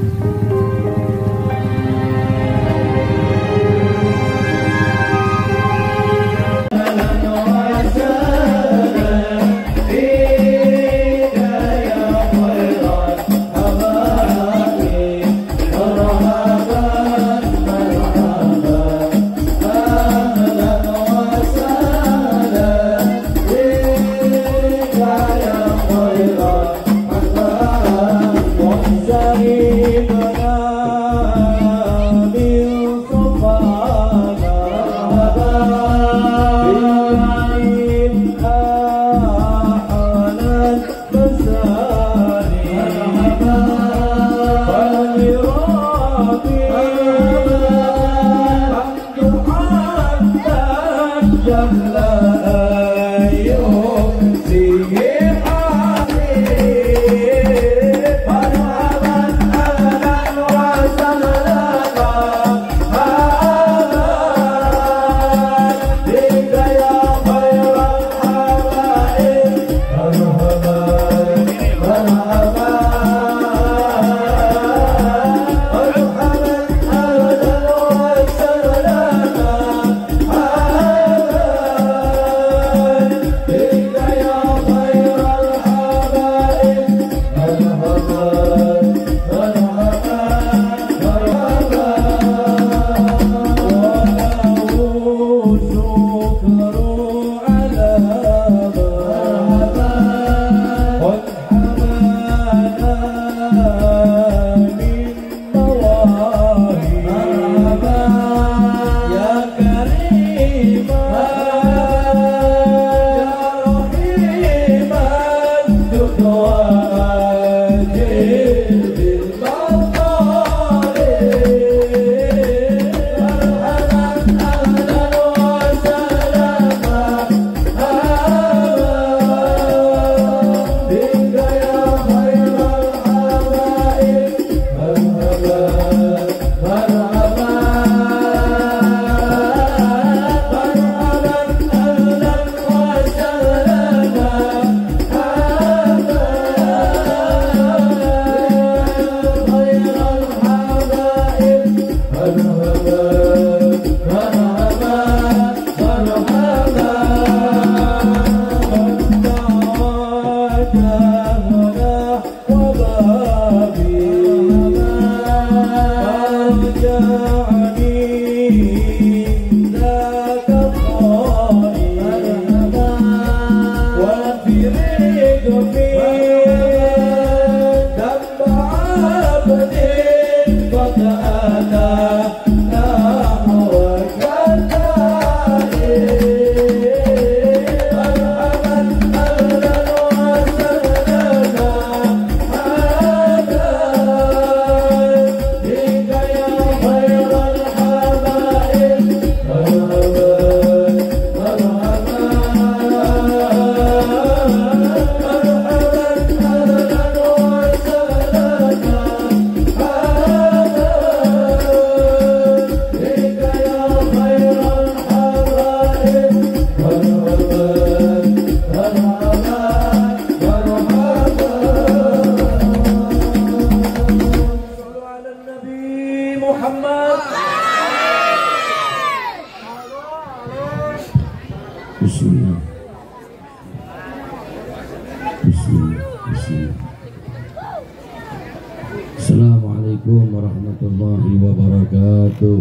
Assalamualaikum warahmatullahi wabarakatuh.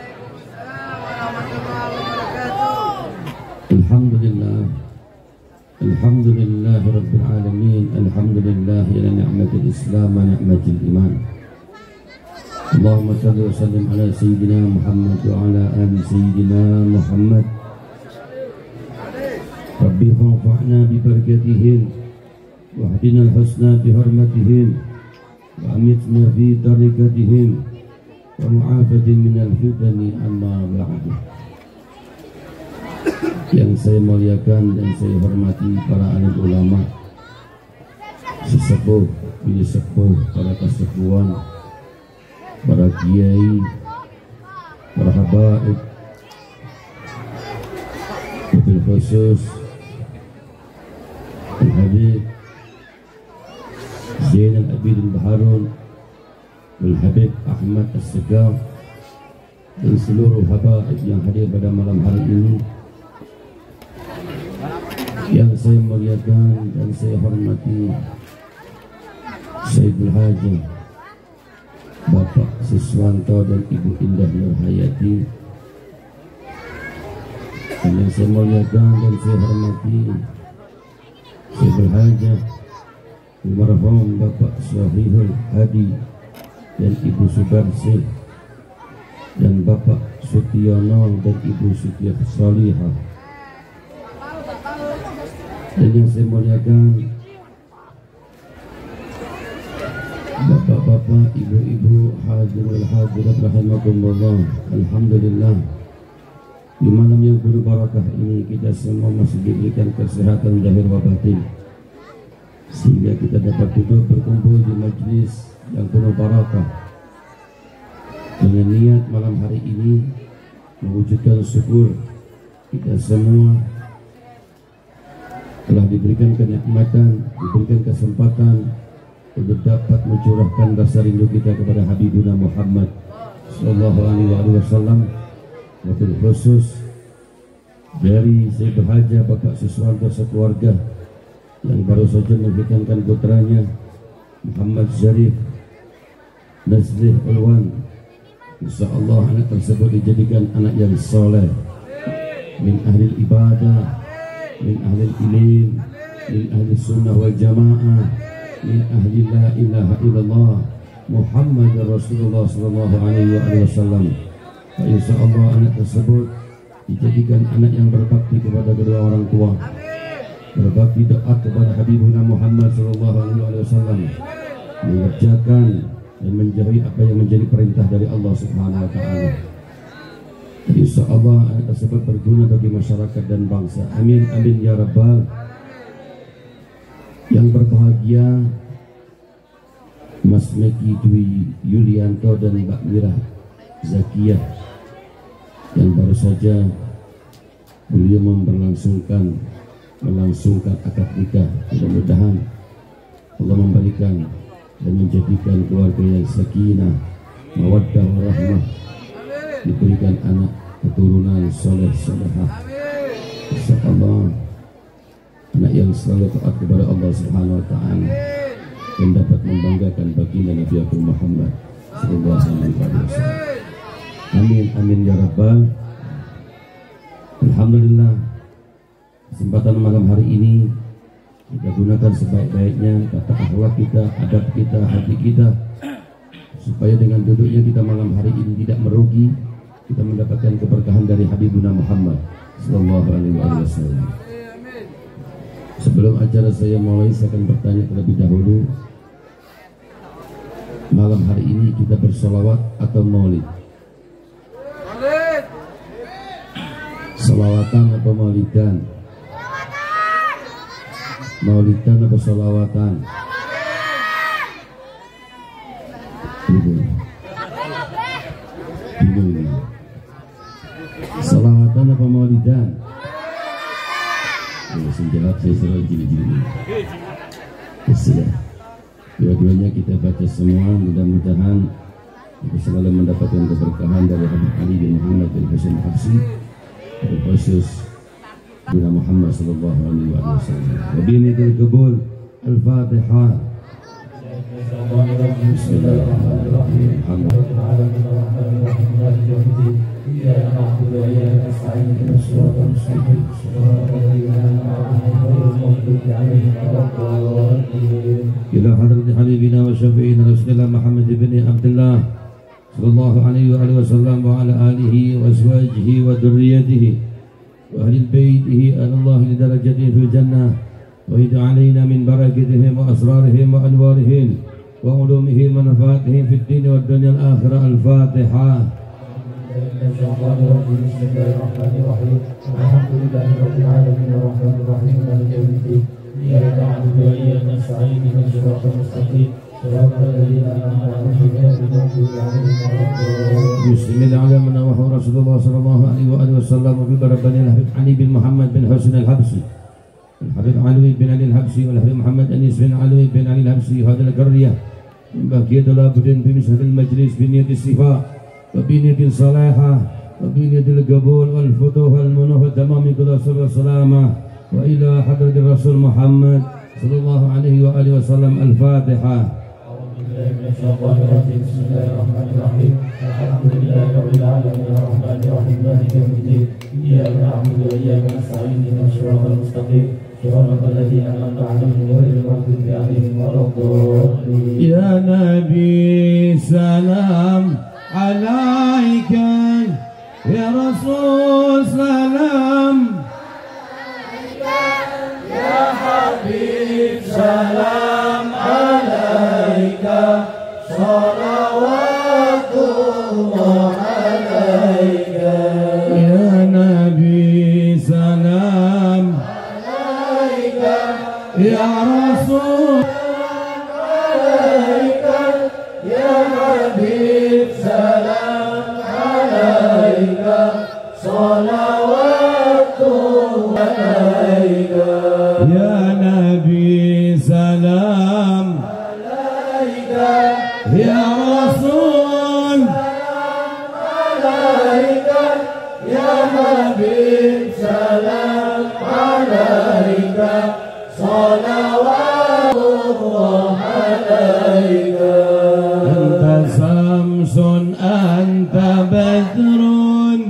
Alhamdulillah, alhamdulillah rabbil alamin, alhamdulillah ala ni'matil islam wa ni'matil iman. Allahumma salli wa sallim ala sayyidina Muhammad wa ala ali sayyidina Muhammad. Rabbi fanfa'na bi barakatihim wa hdina al-husna bi hurmatihim wa amitna fi tariqatihim wa mu'afatin minal fitani amma ba'du. Yang saya muliakan dan saya hormati para alim ulama, sesepuh, bini sepuh, para kasepuhan, para kiai, para habaib, wabil khusus Al-Habib Zainal Abidin Baharun Al-Habib Ahmad As-Segaf dan seluruh habaib yang hadir pada malam hari ini, yang saya muliakan dan saya hormati Sayyidul Haji Bapak Siswanto dan Ibu Indah Nurhayati, dan yang saya muliakan dan saya hormati Sayyidul Haji Almarhum Bapak Syahihul Hadi dan Ibu Subarsih dan Bapak Sutiono dan Ibu Sutiyah Salihah, dan yang saya muliakan bapak-bapak, ibu-ibu, hadirul hadirat rahimakumullah. Alhamdulillah, di malam yang penuh barakah ini kita semua masih diberikan kesehatan zahir wa batin, sehingga kita dapat duduk berkumpul di majlis yang penuh barakah dengan niat malam hari ini mewujudkan syukur kita semua telah diberikan kenikmatan, diberikan kesempatan untuk dapat mencurahkan rasa rindu kita kepada Habibuna Muhammad sallallahu alaihi wasallam, wabil khusus dari Sayyidul Haji Bapak Siswanto sekeluarga yang baru saja menghitankan putranya Muhammad Syarif Nazrih Ulwan. InsyaAllah anak tersebut dijadikan anak yang soleh, min ahli ibadah, min ahli ilim, min ahli sunnah wal jamaah, min ahli la ilaha illallah Muhammad Rasulullah sallallahu alaihi wasallam. InsyaAllah anak tersebut dijadikan anak yang berbakti kepada kedua orang tua, berbakti taat kepada Habibuna Muhammad sallallahu alaihi wasallam, mengerjakan dan menjauhi apa yang menjadi perintah dari Allah Subhanahu wa taala. InsyaAllah anak tersebut berguna bagi masyarakat dan bangsa. Amin amin ya rabbal. Yang berbahagia Mas Meki Dwi Yulianto dan Mbak Mirah Zakiyah yang baru saja beliau melangsungkan akad nikah. Mudah-mudahan Allah memberikan dan menjadikan keluarga yang sakinah, mawaddah warahmah, diberikan anak keturunan soleh solehah, insyaallah anak yang selalu taat kepada Allah Subhanahu wa taala dan dapat membanggakan baginda Nabi Muhammad sallallahu alaihi wasallam. Amin amin ya rabbal. Alhamdulillah, kesempatan malam hari ini kita gunakan sebaik-baiknya tata akhlak kita, adab kita, hati kita, supaya dengan duduknya kita malam hari ini tidak merugi, kita mendapatkan keberkahan dari Habibuna Muhammad sallallahu alaihi wasallam. Sebelum acara saya mulai, saya akan bertanya terlebih dahulu, malam hari ini kita bersolawat atau maulid? Solawatan atau maulidan? Maulidan atau solawatan? Bingung. Solawatan apa maulidan? Jawab saya suruh gini-gini. Sudah. Dua-duanya kita baca semua, mudah-mudahan kita selalu mendapatkan keberkahan dari Habib Ali bin Muhammad bin Husain Habsyi, khusus Nabi Muhammad sallallahu alaihi wasallam. Wabillahi qabul. Al-Fatihah. Bismillahirrahmanirrahim. Ila hadrati habibina wa syafi'ina Rasulullah Muhammad bin Abdullah sallallahu alaihi wasallam wa ala alihi wa azwajihi wa dhurriyyatihi wa ahli baitihi Allah li darajatihi fil jannah wa id alaina min barakatihim wa asrarihim wa anwarihim wa ulumihim wa nafatihim fid din wad dunya al akhirah. Al-Fatihah. Bismillahirrahmanirrahim. Alhamdulillahi rabbil alamin arrahmanir rahim maliki yaumiddin. Iyyaka na'budu wa iyyaka nasta'in ihdinas siratal mustaqim siratal ladzina an'amta 'alaihim ghairil maghdubi 'alaihim waladdallin. Bismillahirrahmanirrahim. Rasulullah sallallahu alaihi wasallam wa bi barakatihi Habib Ali bin Muhammad bin Husain al-Habsyi, Habib Ali bin Ali al-Habsyi wal Habib Muhammad Anis bin Ali bin Ali al-Habsyi hadal qariyah bagi adalah budin bimisahil majlis biniyatil sifah wa biniyatil salahah wa biniyatil gabul wal futuh wal munuh wa tamami qadasur wa salamah wa ila hadratir Rasul Muhammad sallallahu alaihi wa alihi wasallam. Al-Fatihah. Bismillahirrahmanirrahim. Alhamdulillahi rabbil alamin arrahmanir rahim maliki yaumiddin. Iyyaka na'budu wa iyyaka nasta'in ihdinas siratal mustaqim. Shiratal ladzina an'amta 'alaihim ghairil maghdubi 'alaihim waladdallin. Ya Nabi salam alaika, ya Rasul salam alaika, ya Habib salam alaika, salawatullah alaika. Ya Nabi salam alaika, ya Rasul alaika, ya Habib salam alaika, salawatullah alaika. Ya Nabi salam alaika, ya Rasul alaika, ya Habib salam alaika, salawatullah alaika. Anta samsun anta badrun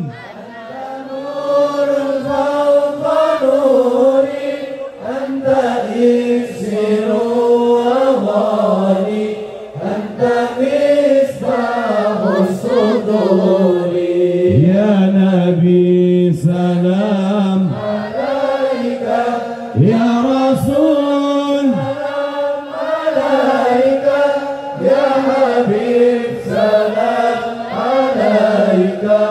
nurun fawqa nuri, anta iksiru awani, anta misbahus suduri. Ya Nabi salam alaika, ya Rasul alaika, ya Habib salam alaika,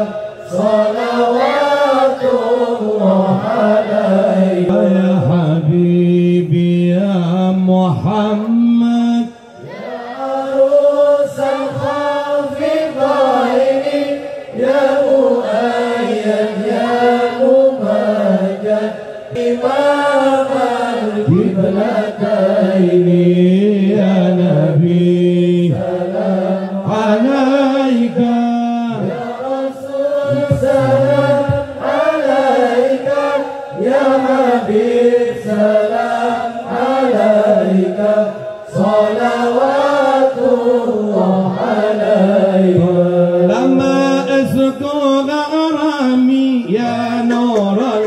salawatullah alaika. ya Habibi ya Muhammad Ya arusal khafidaini, ya mu'ayyad, ya mumajjad, imam al-qiblataini. ya Nabi Salam alaika, ya Rasul salam alaika, ya Habib salam alaika, salawatullah alaika. lama asku gharami ya Nurul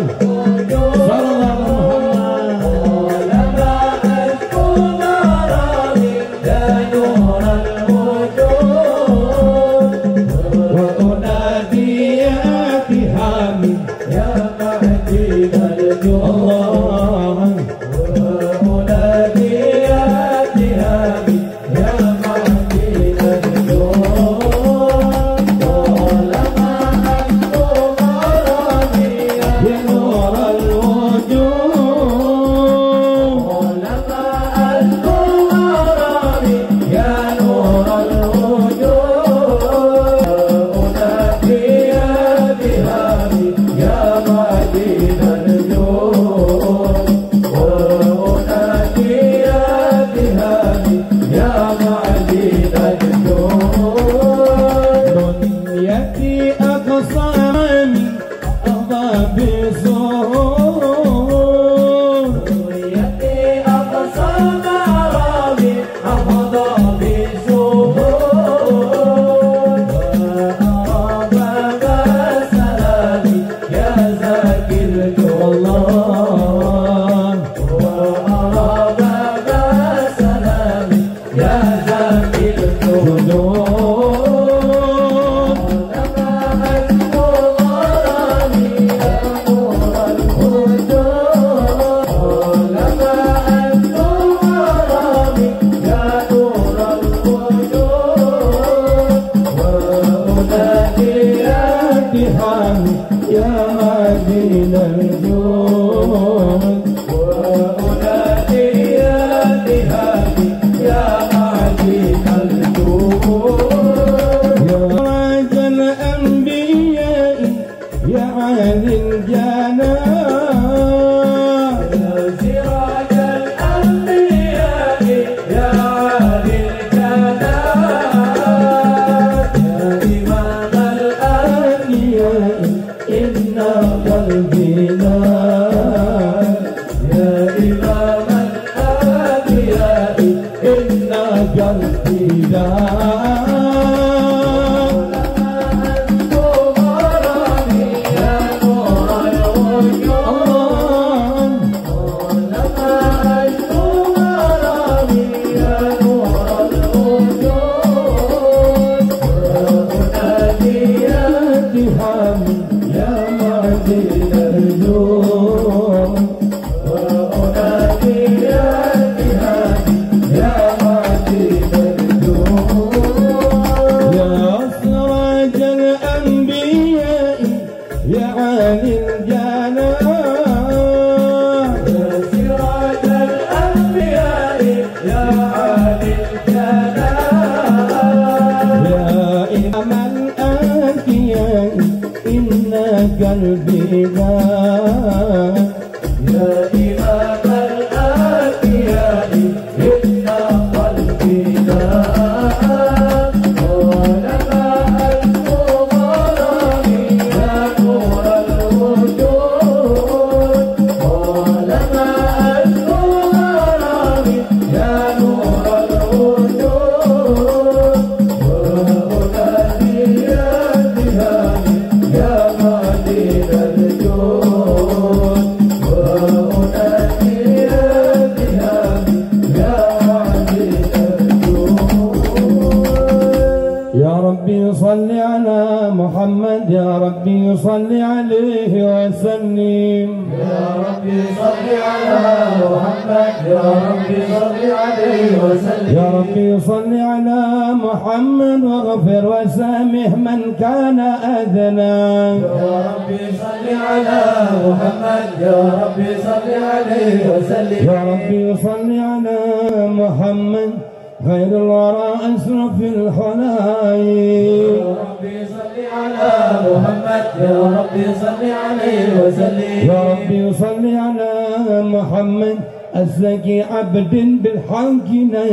عبد بالحق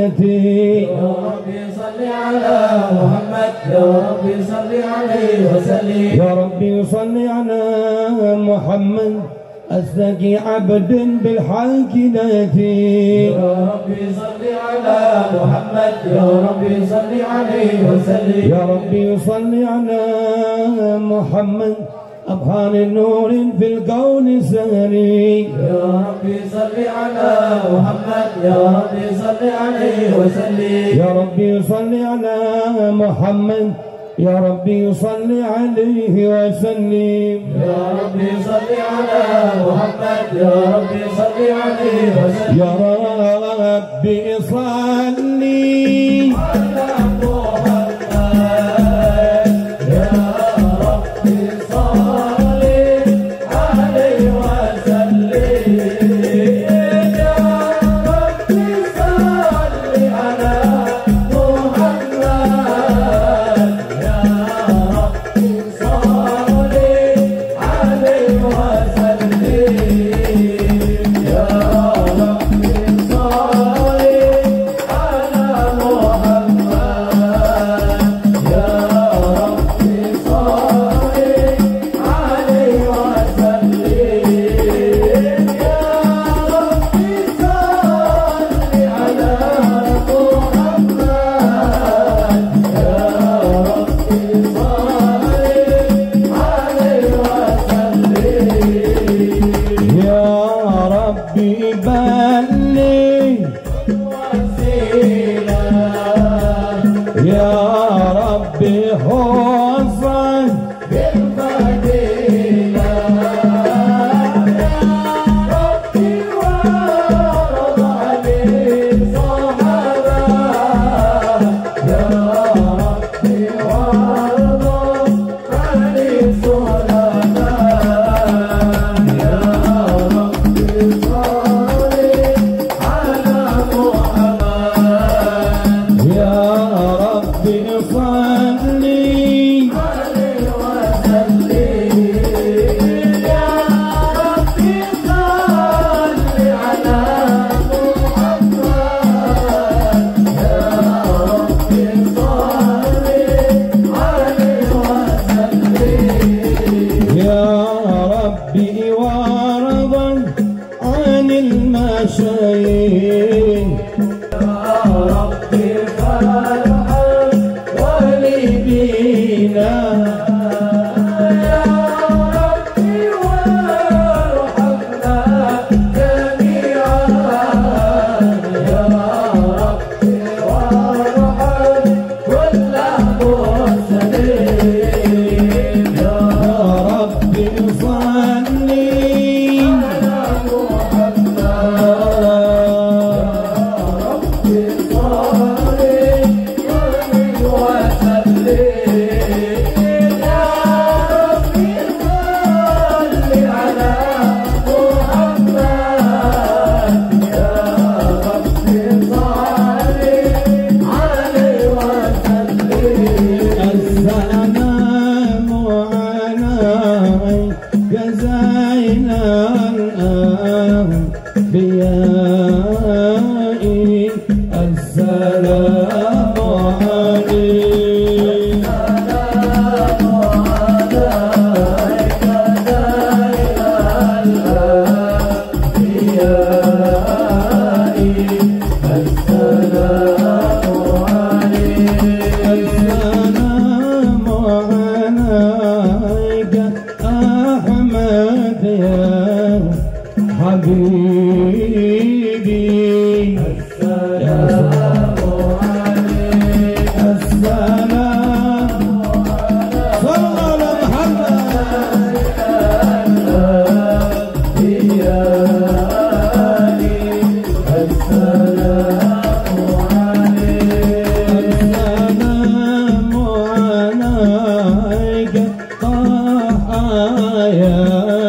نيتي يا ربي صل على محمد يا ربي صل عليه وسلم يا ربي صل على محمد أستقي عبد بالحق نيتي يا ربي صل على محمد يا ربي صل عليه وسلم يا ربي صل على محمد أبهان النور في الكون سهري يا ربي صل على محمد يا ربي صل عليه وسلم يا ربي صل على محمد يا ربي صل عليه وسلم يا ربي صل على محمد يا ربي صل عليه وسلم يا ربي صلي على السلام عليك حبيبي السلام عليك السلام صلى على محمد السلام عليك يا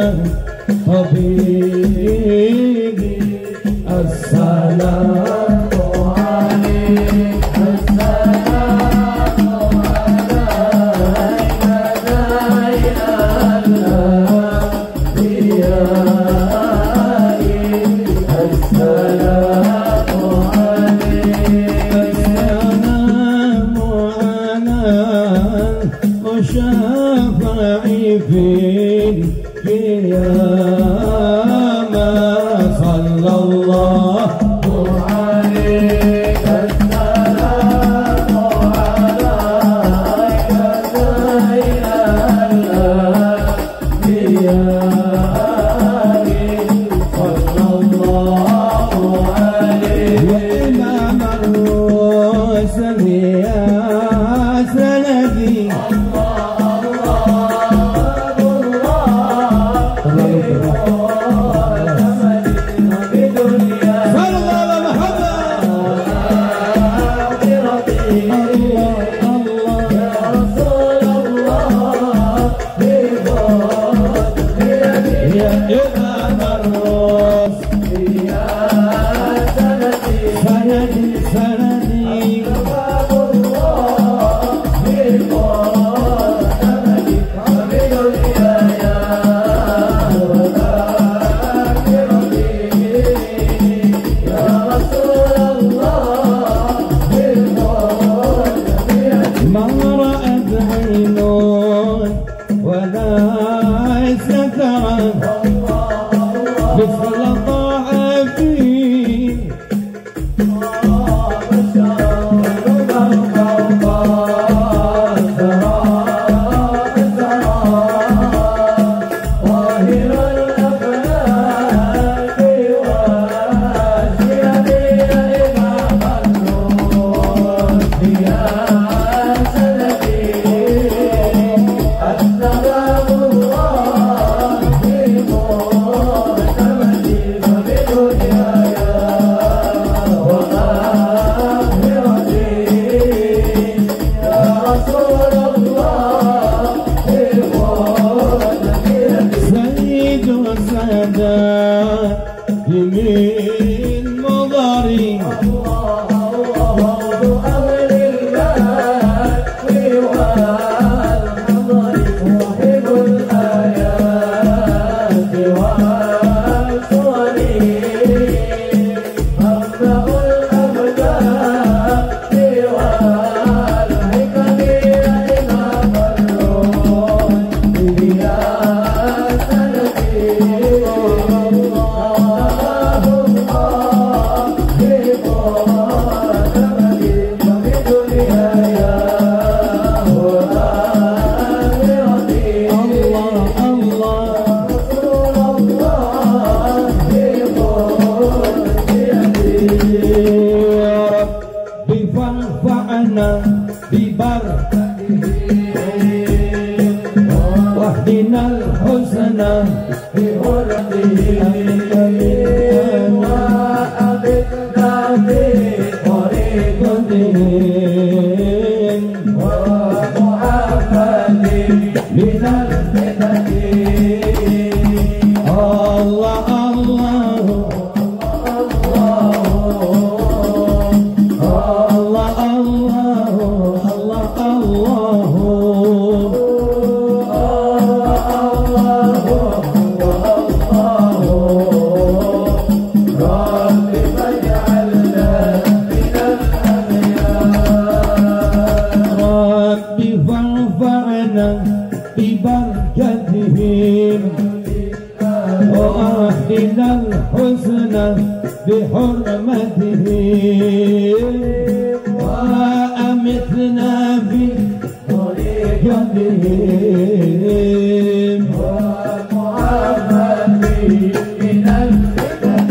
حبيبي السلام عليك السلام شفاعي في القيامة صلى الله عليك السلام عليك صلى الله عليه وإمام الرسل يا سندي واهدنا الحسنى بغرته وأبدنا بطريقته ومحمد من الفتن الله الله رب اجعلنا من وأمتنا في طريقتهم ومعافاتي من الفتن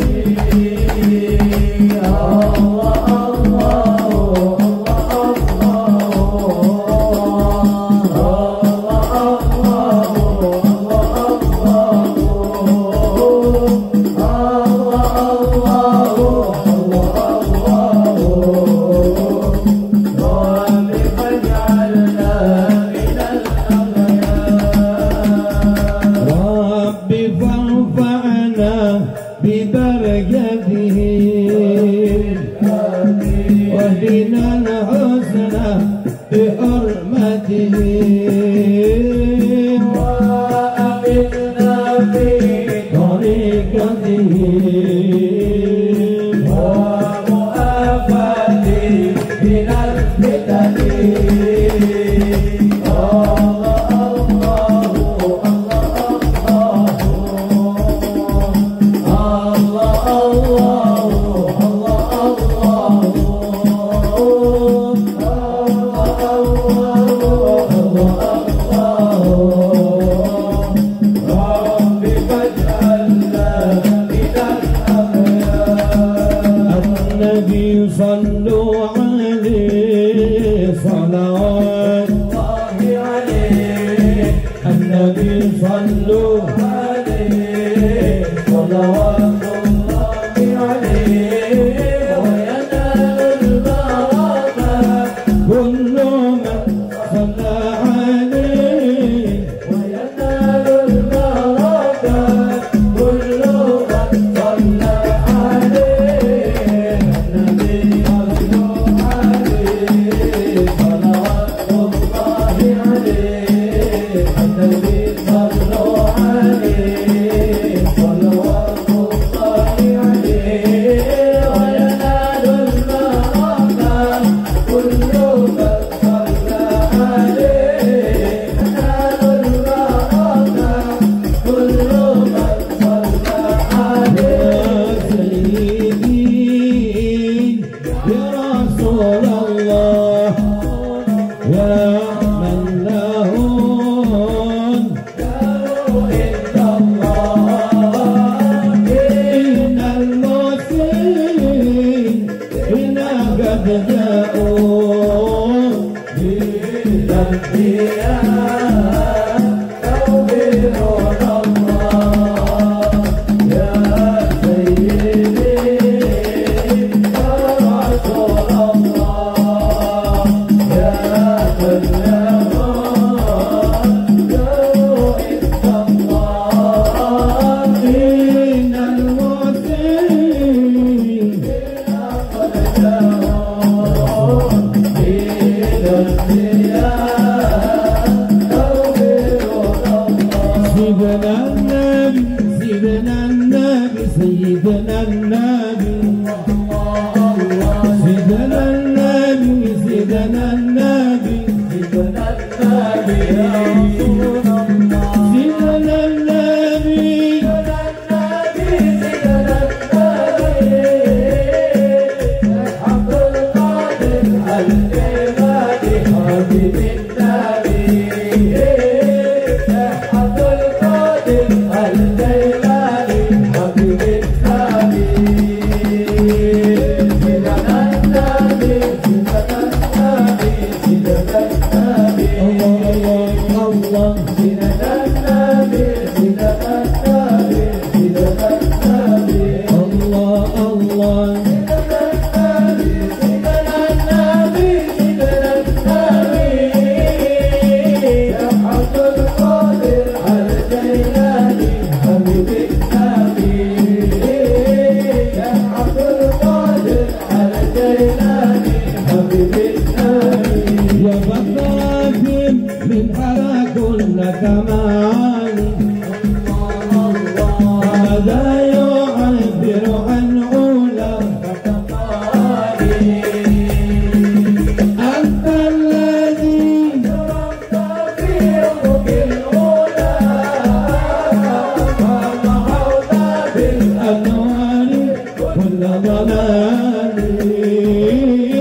الأنوار كل ضلال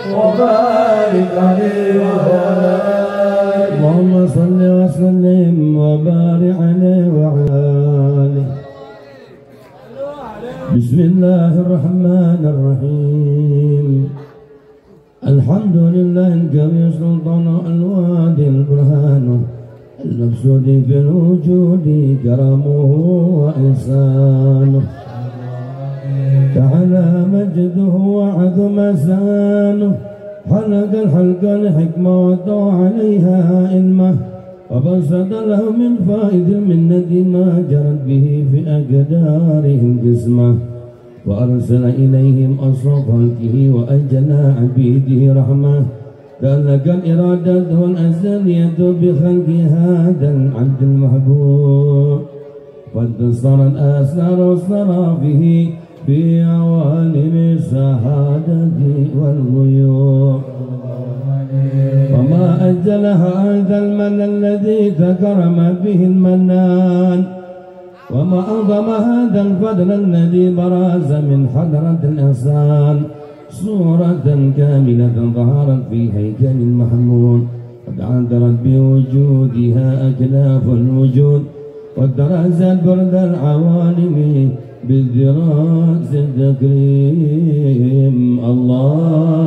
وبارك عليه وعلى آله. اللهم صل وسلم وبارك عليه وعلى آله. بسم الله الرحمن الرحيم. الحمد لله القوي سلطان الوادي البرهان المبسوط في الوجود كرمه وإحسانه تعالى مجده وعظم شانه حلق الحلق الحكمة وضع عليها علمه وبسط له من فائد المنة ما جرت به في أقدارهم قسمه وأرسل إليهم أصرف خلقه وأجلى عبيده رحمه تلك الإرادة والأزلية بخلق هذا العبد المحبوب وانتصر الآثار وصرافه في عوالم الشهادة والغيوب وما أجل هذا المن الذي تكرم به المنان وما أعظم هذا الفضل الذي برز من حضرة الإحسان صورة كاملة ظهرت في هيكل محمود قد عذرت بوجودها أكناف الوجود ودرست برد العوالم بالدراس التكريم. الله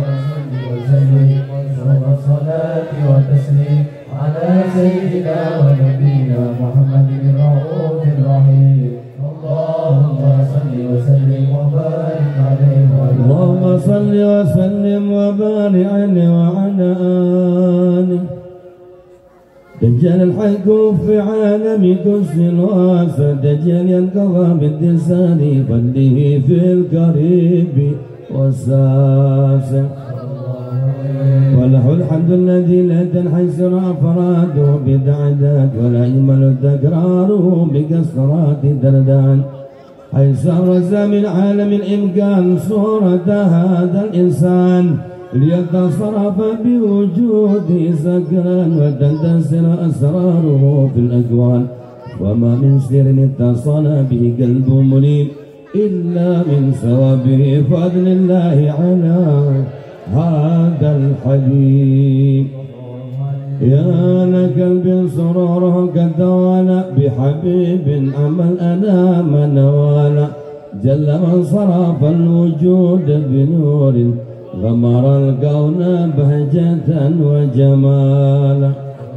والصلاة والتسليم على سيدنا ونبينا محمد الرؤوف الرحيم. اللهم صل وسلم وبارك عليه وعلى اللهم صل وسلم وبارك عليه وعلى آله. دجال الحق في عالم كس الواسع دجال ينقضى بالدسان فله في القريب والساسع وله الحمد الذي لا تنحسر أفراده بدعداد ولا يمل تكراره بكسرات دردان حيث أرز من عالم الإمكان صورة هذا الإنسان ليتصرف بوجود سكران وتنتشر أسراره في الأكوان وما من سر اتصل به قلب منيب إلا من ثوابه فضل الله على هذا الحبيب. يا لقلب سروره قد توالى بحبيب عمل أنام نوالا جل من صرف الوجود بنور غمر الكون بهجة وجمالا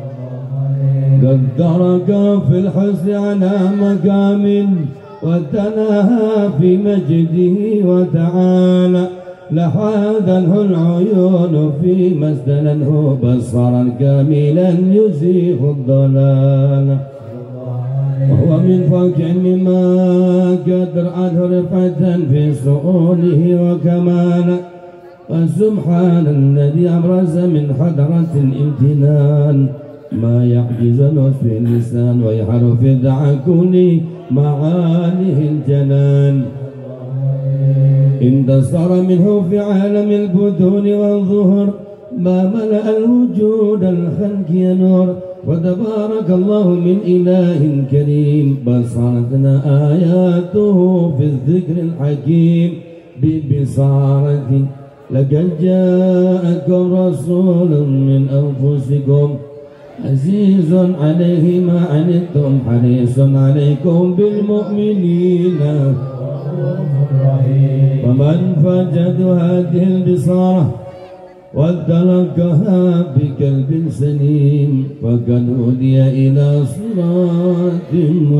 قدرك في الحسن على مقام وتناهى في مجده وتعالى لحاذته العيون في مسدله بصرا كاملا يزيغ الضلال وهو من فوق مما قدر عنه رفعة في سؤوله وكمالا وسبحان الذي أبرز من حضرة الامتنان ما يعجز الوصف اللسان ويحر في التعكن معانيه الجنان انتصر منه في عالم البدون والظهر ما ملأ الوجود الخلق نور وتبارك الله من إله كريم بصرتنا آياته في الذكر الحكيم ببصارة لقد جاءكم رسول من أنفسكم عزيز عليه ما عنتم حريص عليكم بالمؤمنين ومن فجد هذه البصارة وتلقها بقلب سليم فقد هدي إلى صراط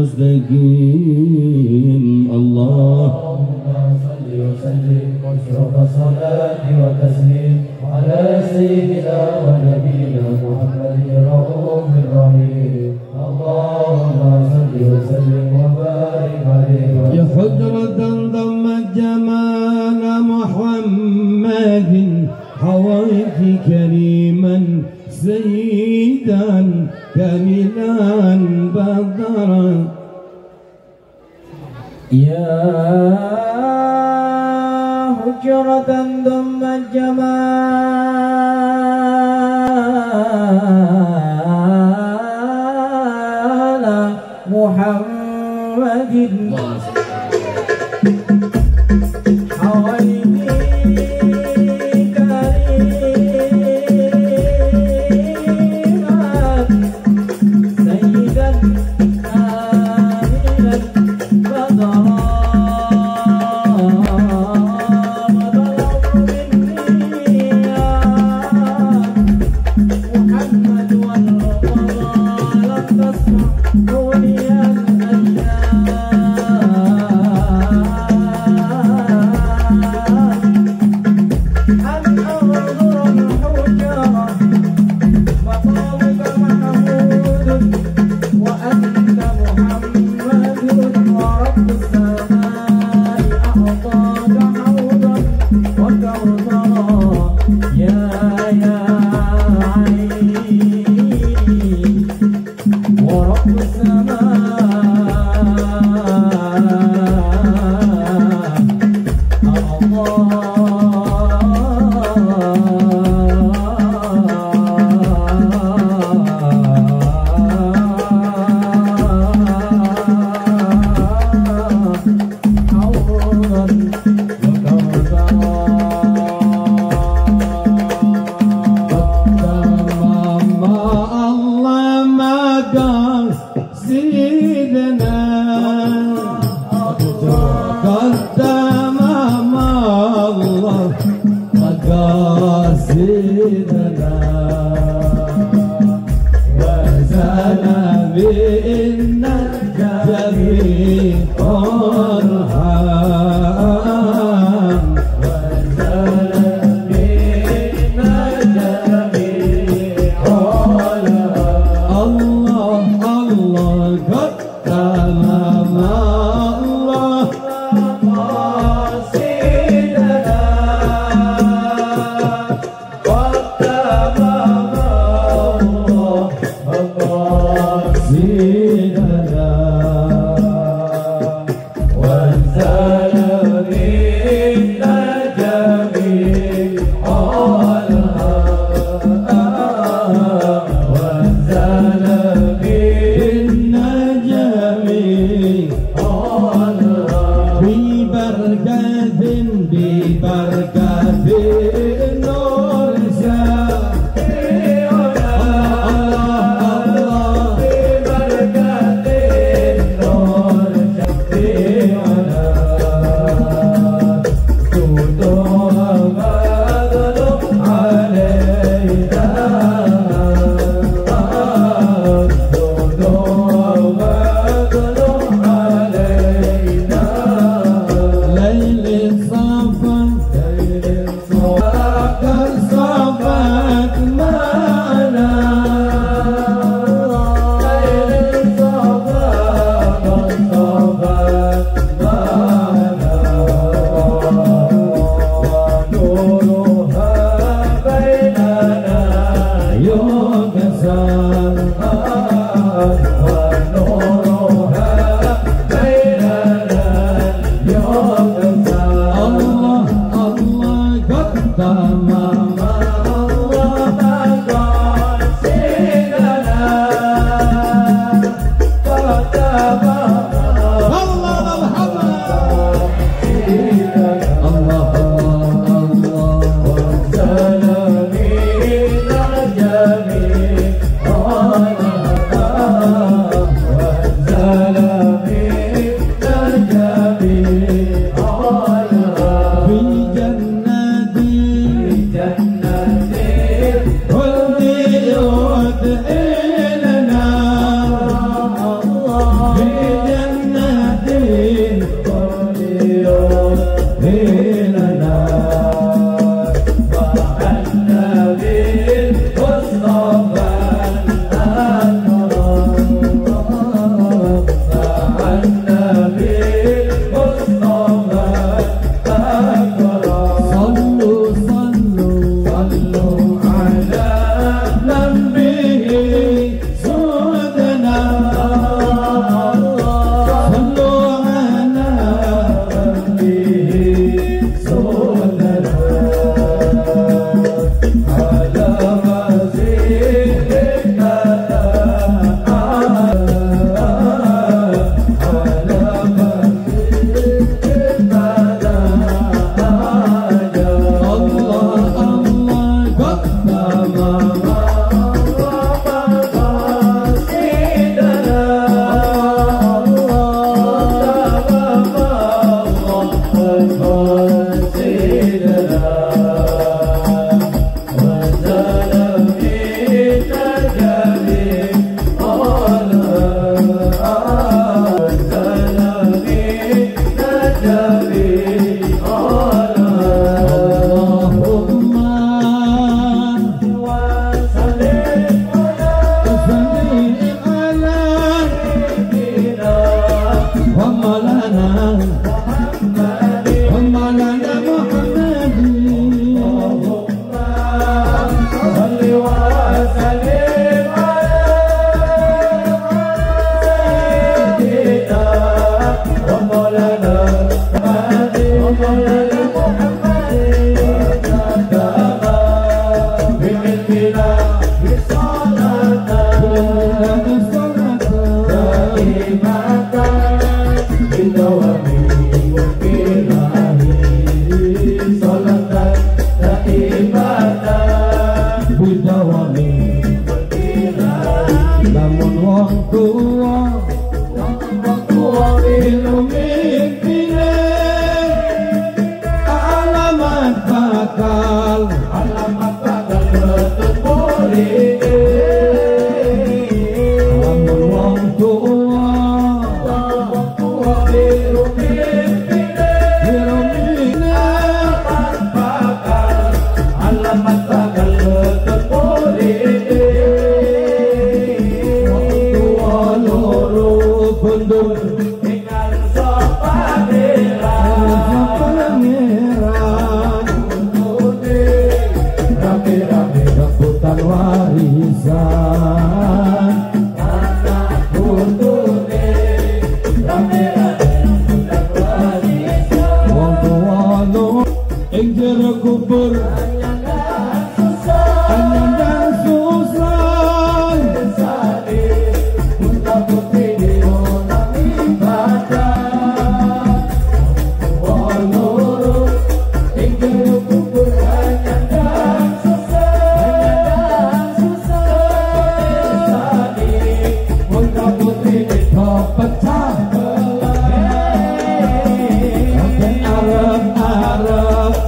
مستقيم. اللهم صل وسلم واشرف الصلاة والتسليم على سيدنا ونبينا محمد الرؤوف الرحيم. اللهم صل وسلم وبارك عليه يا حجرة ضمت جمال محمد حويت كريما سيدا كاملا بدرا يا حجرة ضمت جمال محمد حويت كريما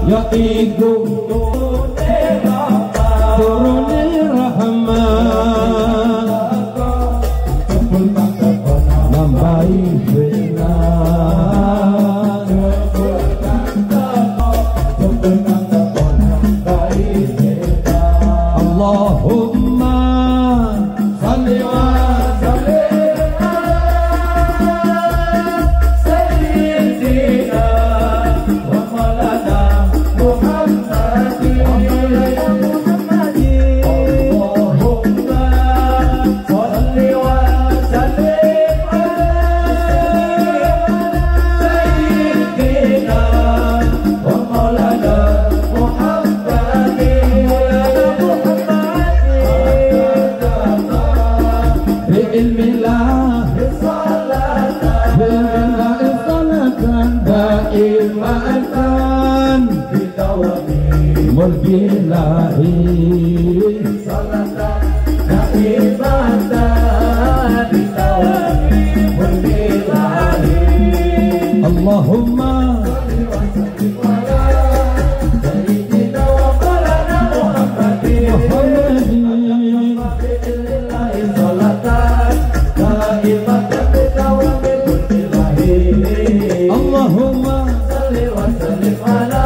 ya iku turune rahmat nambahi benar Allahumma salli wa Mulkilahi salatan naibatan ditawani mulkilahi Allahumma sayyidina wa maulana Muhammadin salatan naibatan ditawani mulkilahi Allahumma salli wa sallim ala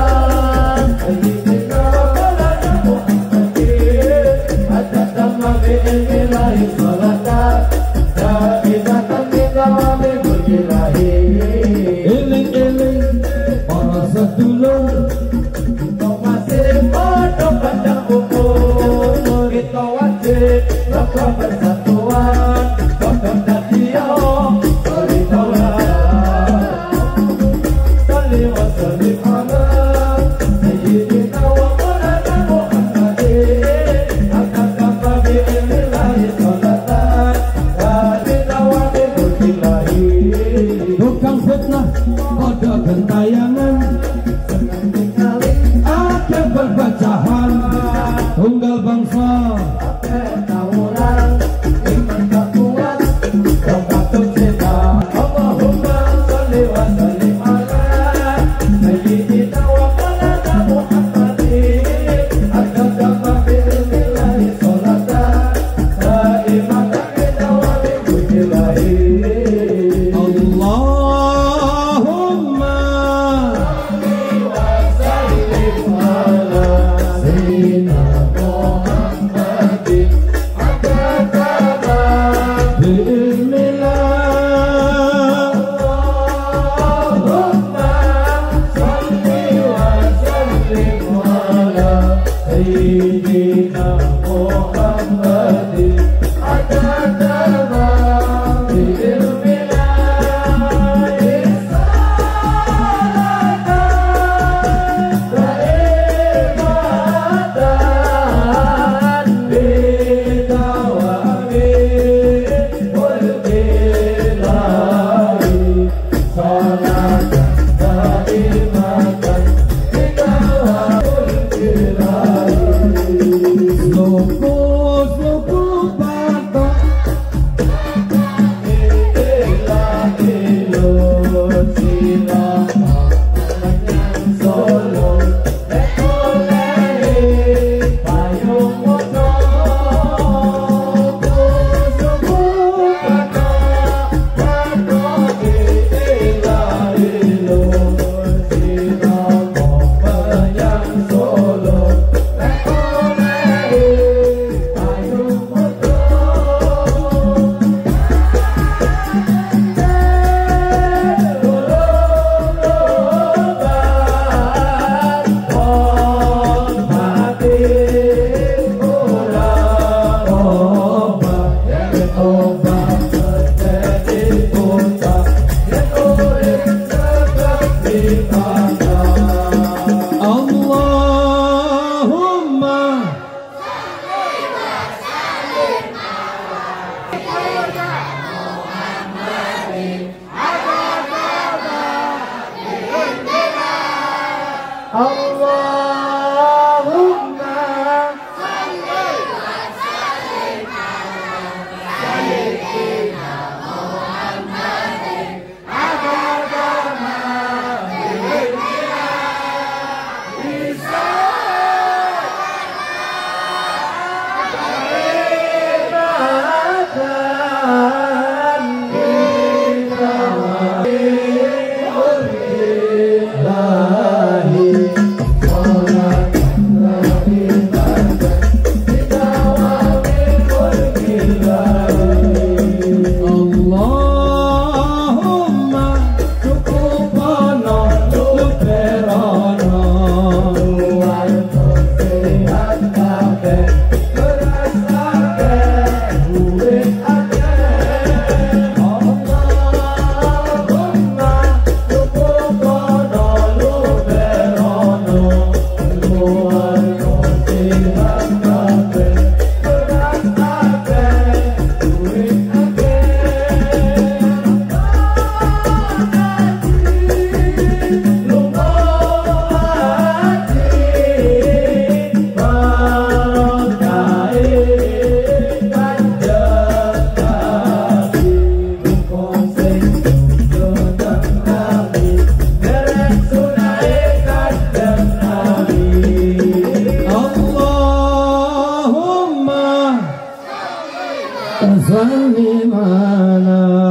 tunggal bangsa tawuran iman tak kuat rokatul cinta Allahumma sholli wa sallim ala sayyidina wa maulana Muhammadin at-tadamma billahi sholatan saimatan bidawami kujilahi Allahumma sholli wa sallim ala sayyidina وسلم على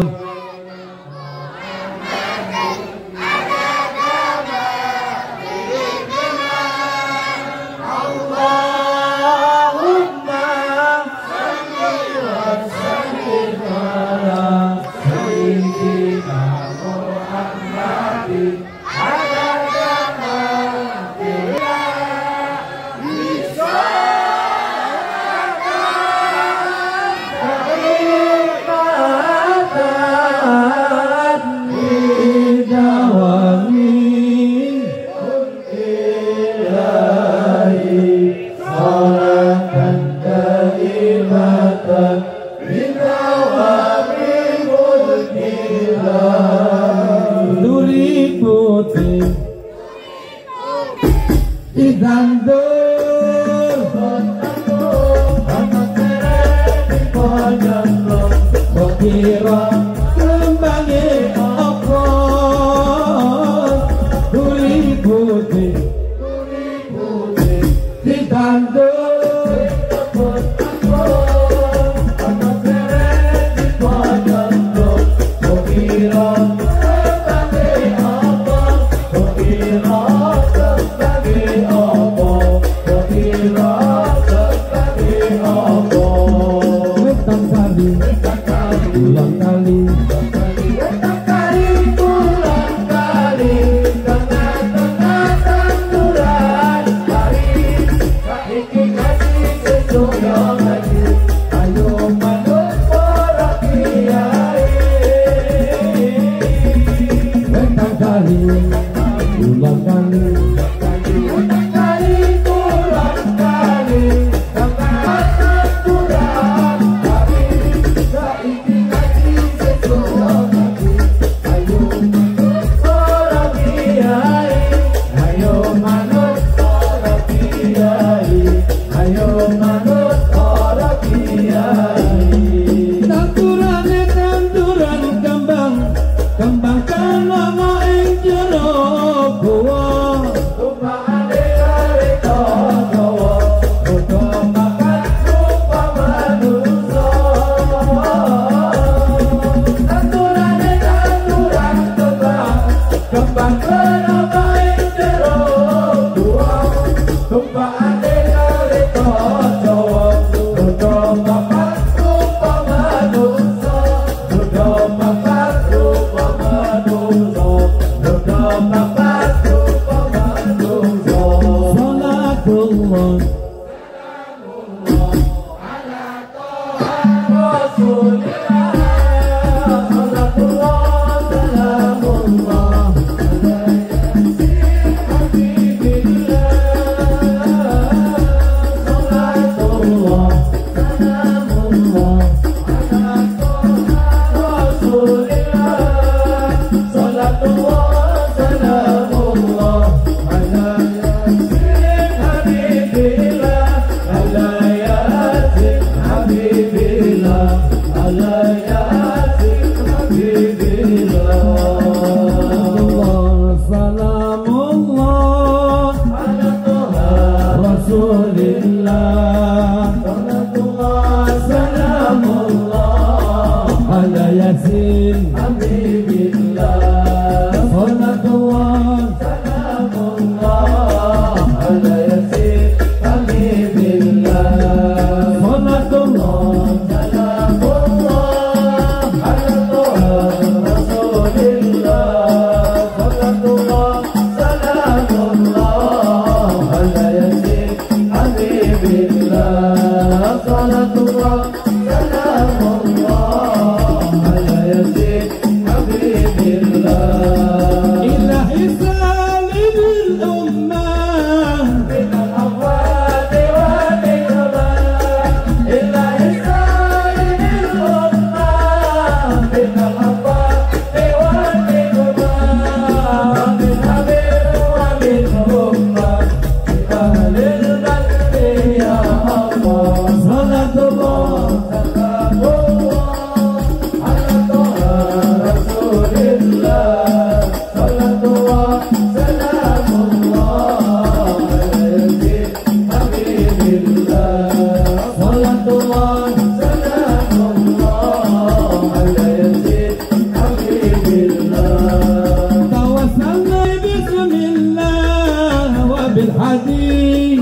بالحديث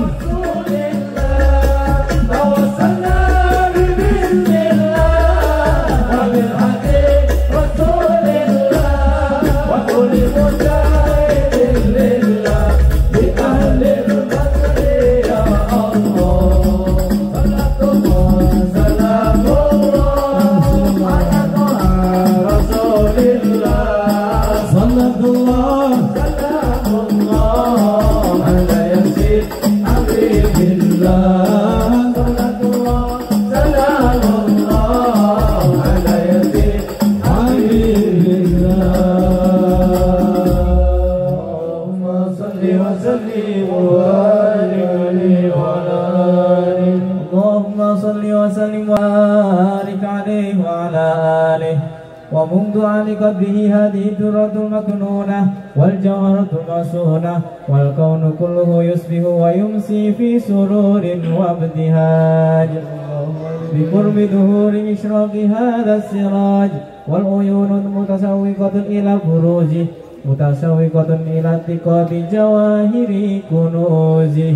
ومنذ عن قدره هذه الدرة المكنونة والجوهرة المصونة والكون كله يصبح ويمسي في سرور وابتهاج بقرب ظهور إشراق هذا السراج والعيون متسوقة إلى بروزه متسوقة إلى اتقاء جواهر كنوزه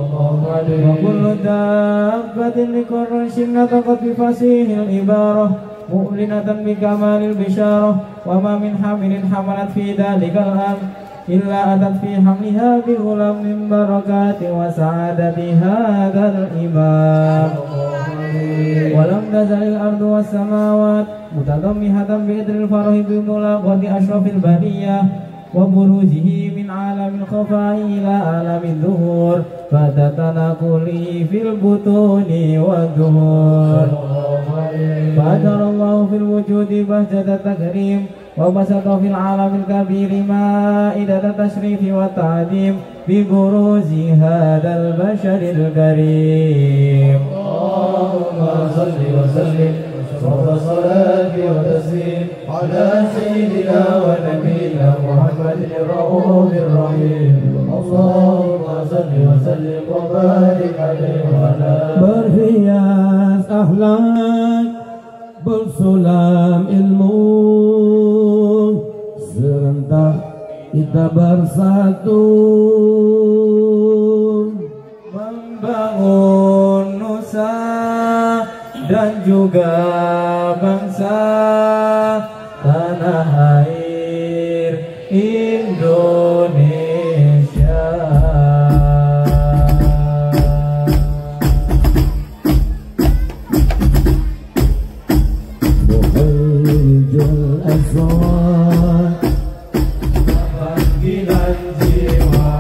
وكل دابة لقرش نطقت بفصيح العبارة مؤلنة بكمال البشارة وما من حمل حملت في ذلك الأمر إلا أتت في حملها بغلام من بركات وسعادة هذا الإمام ولم تزل الأرض والسماوات متضمحة بإذن الفرح بملاقاة أشرف البرية وبروزه من عالم الخفاء إلى عالم الظهور فتتناقلي في البطون والظهور فأجر الله في الوجود بهجة التكريم وبسط في العالم الكبير مائدة التشريف والتعظيم ببروز هذا البشر الكريم اللهم صل وسلم صلى الصلاة وتسليم على سيدنا ونبينا محمد الرؤوف الرحيم اللهم صل وسلم وبارك عليه وعلى berhias akhlak bersulam ilmu serentak kita bersatu membangun nusa dan juga bangsa tanah air Indonesia. Muhajjul aswad panggilan jiwa,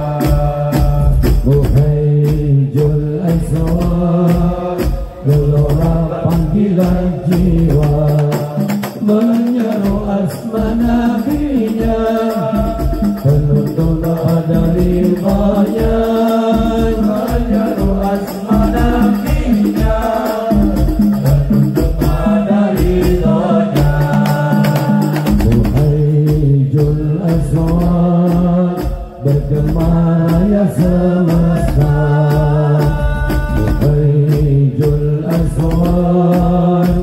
Muhajjul aswad gelora panggilan jiwa menyeru asma nabinya penuntun dari bayang menyeru asma nabinya penuntun dari donya. Muhajjul aswad bergema raya semesta Muhajjul aswad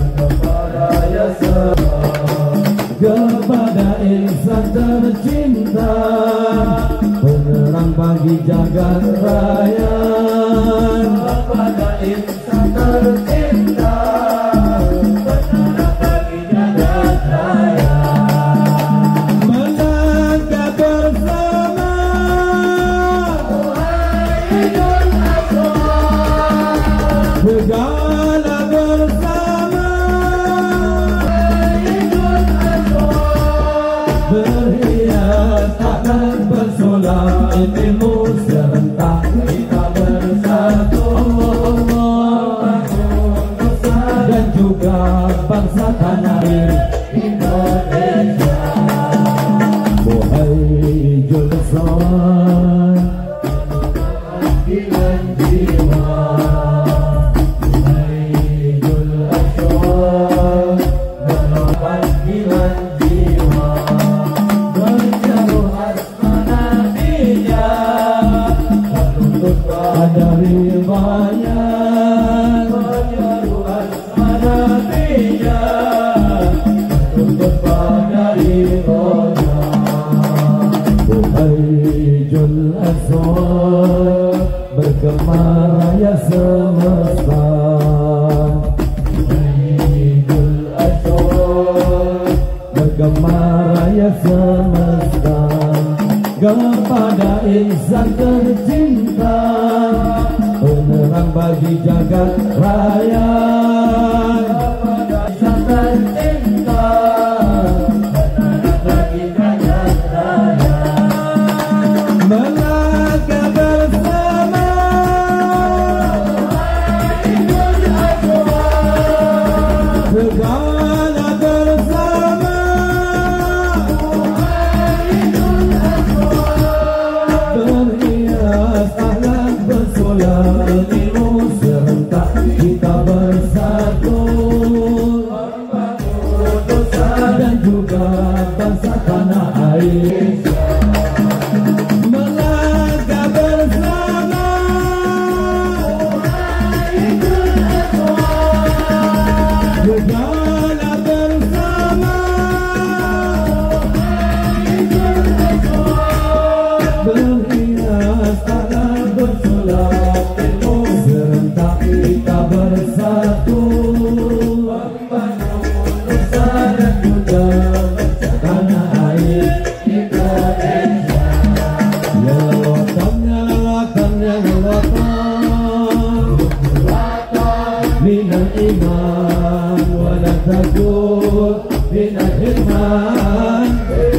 kepada insan tercinta penerang pagi jagat raya Kepada insan tercinta penerang pagi jagat raya melangkah bersama Muhajjul aswad segala bersama berhias takkan bersolah ilmu serentak kita bersatu Allah dan juga bangsa tanah air Indonesia. Muhajjul aswad panggilan jiwa Muhajjul aswad panggilan jiwa menyeru asma nabinya penuntut dari bayang menyeru asma nabinya penuntut dari bayang Muhajjul Sayyidul Aswad bergema raya semesta. Sayyidul Aswad bergema raya semesta. Kepada insan tercinta, penerang bagi jagat raya. Kepada insan tercinta, penerang bagi jagat raya. Melangkah bersama Sayyidul Aswad, segala bersama Sayyidul Aswad, berhias alat bersolat ilmu serentak kita bersatu membangun dosa dan juga bangsa tanah air. Melangkah bersama Sayyidul Aswad, segala bersama Sayyidul Aswad, berhias alat bersolat ilmu serentak kita bersatu membangun dosa dan juga bangsa tanah air Indonesia. Ya Watan, ya Watan, ya Watan, minal iman wala tajud minal hirman.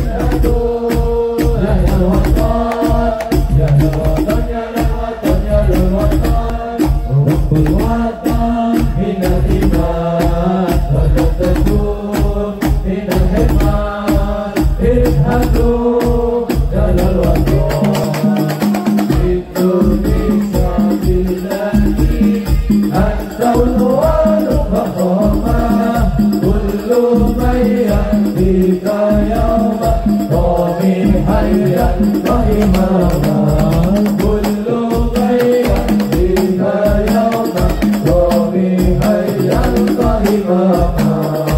Ya Watan, ya Watan, ya Watan, ya Watan, Rabbul Watan minal iman wala tajud minal hirman. Irhadu jalal watan Indonesia biladi antaul walu fahoma kullu mayyan bika yawma qami hayyan rahimama kullu mayyan bika yawma qami hayyan rahimama.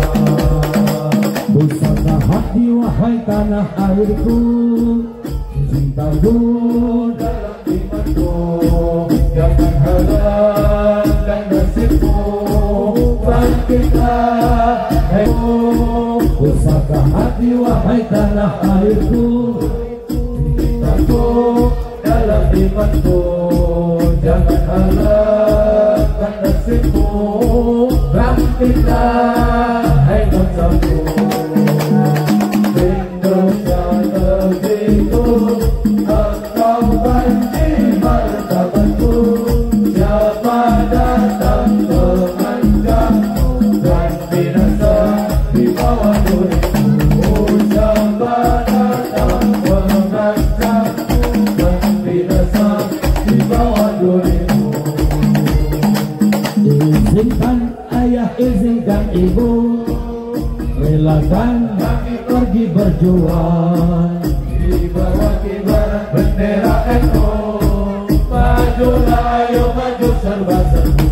Busana hati wahai tanah airku, cintaku dalam imanku, jangan halalkan nasibku, bangkitlah hai pusaka hati wahai tanah airku, cintaku dalam imanku, jangan halalkan nasibku, bangkitlah hai bangsaku. Indonesia negeriku, engkau banjir martabatku, siapa datang mengancammu dan binasa di bawah durimu. Siapa datang mengancammu dan binasa di bawah durimu. Izinkan ayah, izinkan ibu, relakan kami pergi berjuang di bawah kibaran bendera NU. Majulah, ayo maju serba-serbi.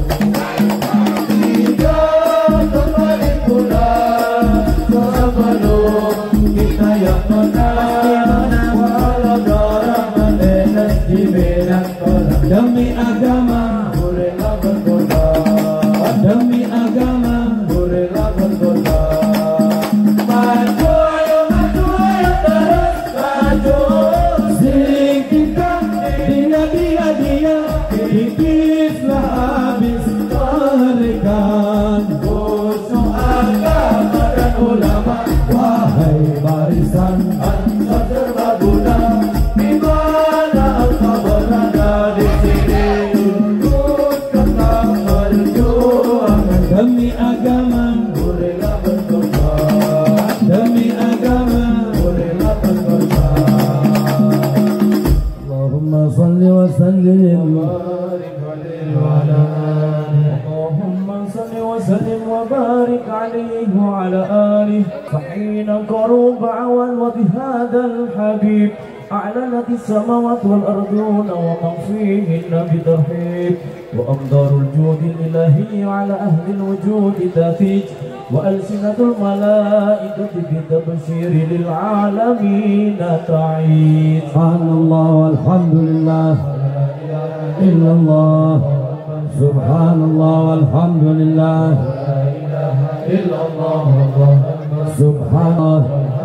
Tidak kembali pulang sebelum kita yang menang. Walau darah menetes di medan perang. Demi agama, bolehlah berkorban. Demi agama, bolehlah berkorban. Maju, ayo terus maju. Singkirkan dia, kikislah habis berikan. Musuh agama dan ulama, wahai barisan ansar serbaguna, di mana engkau berada di sini, teruskanlah perjuangan demi agama. Bolehlah berkorban demi agama, bolehlah berkorban. Allahumma salli wa sallim wa barik alaihi wa ala alihi. Allahumma salli wa sallim wa barik alaihi wa ala alihi. فحين قرب عوان وبهذا الحبيب أعلنت السماوات والأرضون ومن فيهن بترحيب وأمدار الجود الإلهي على أهل الوجود تفيج وألسنة الملائكة بالتبشير للعالمين تعيد. سبحان الله والحمد لله إلا الله سبحان الله والحمد لله لا إله إلا الله سبحان الله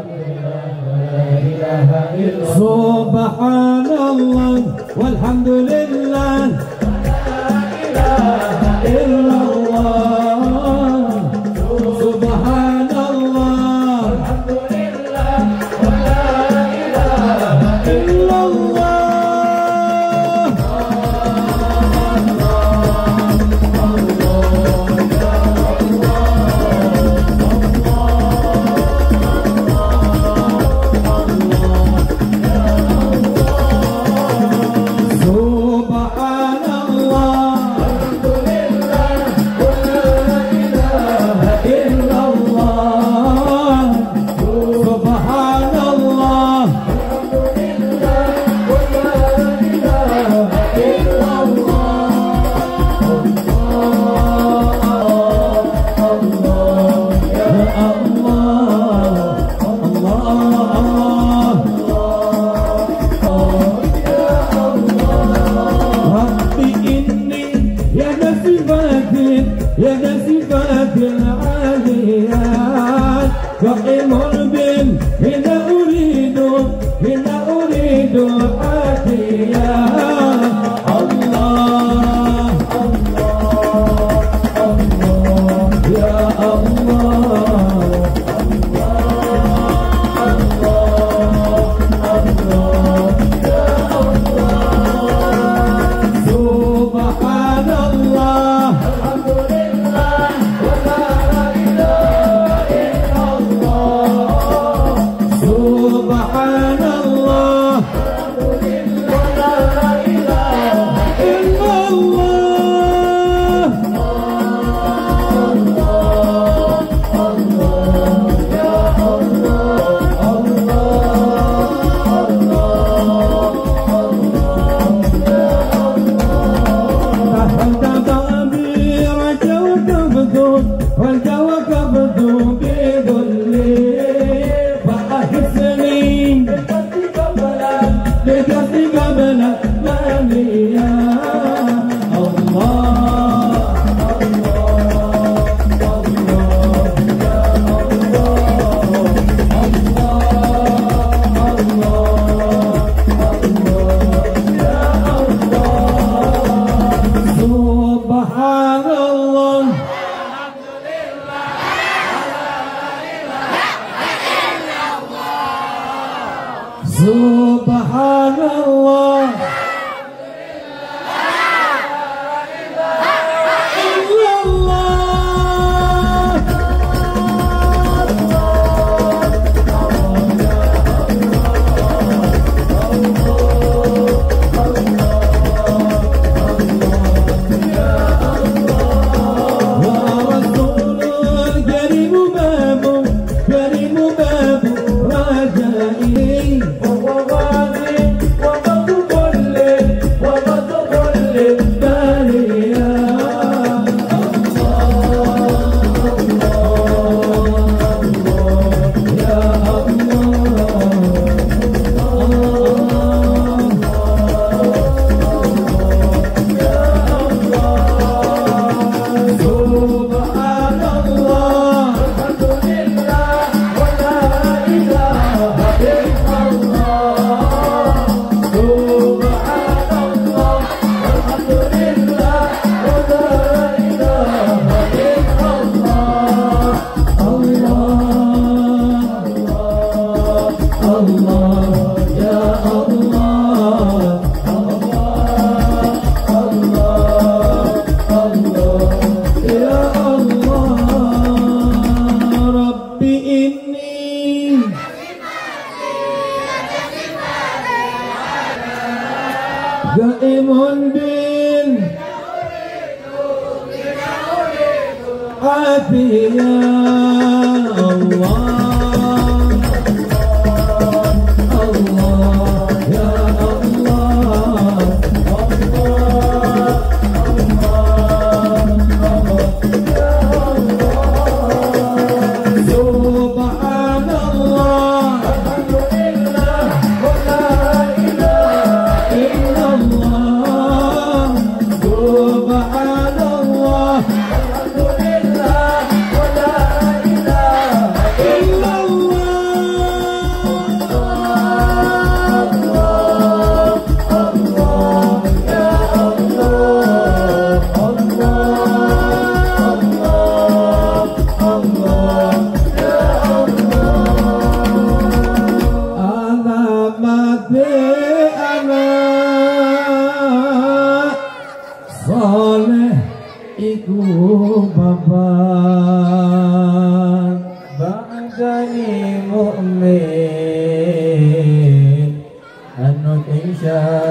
سبحان الله والحمد لله لا إله إلا الله سبحان الله والحمد لله ولا إله إلا الله.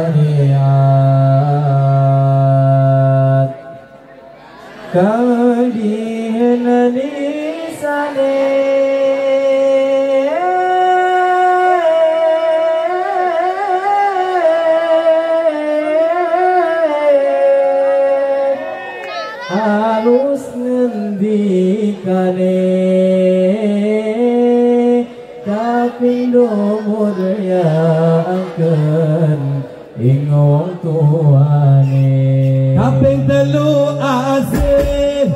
syariat kalian lisane halus ngendikane kapindo mudya akan ingong tuane kaping telu asih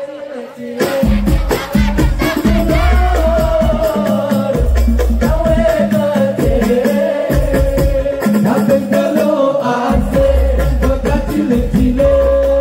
kaping telu asih bocah cilik-cilik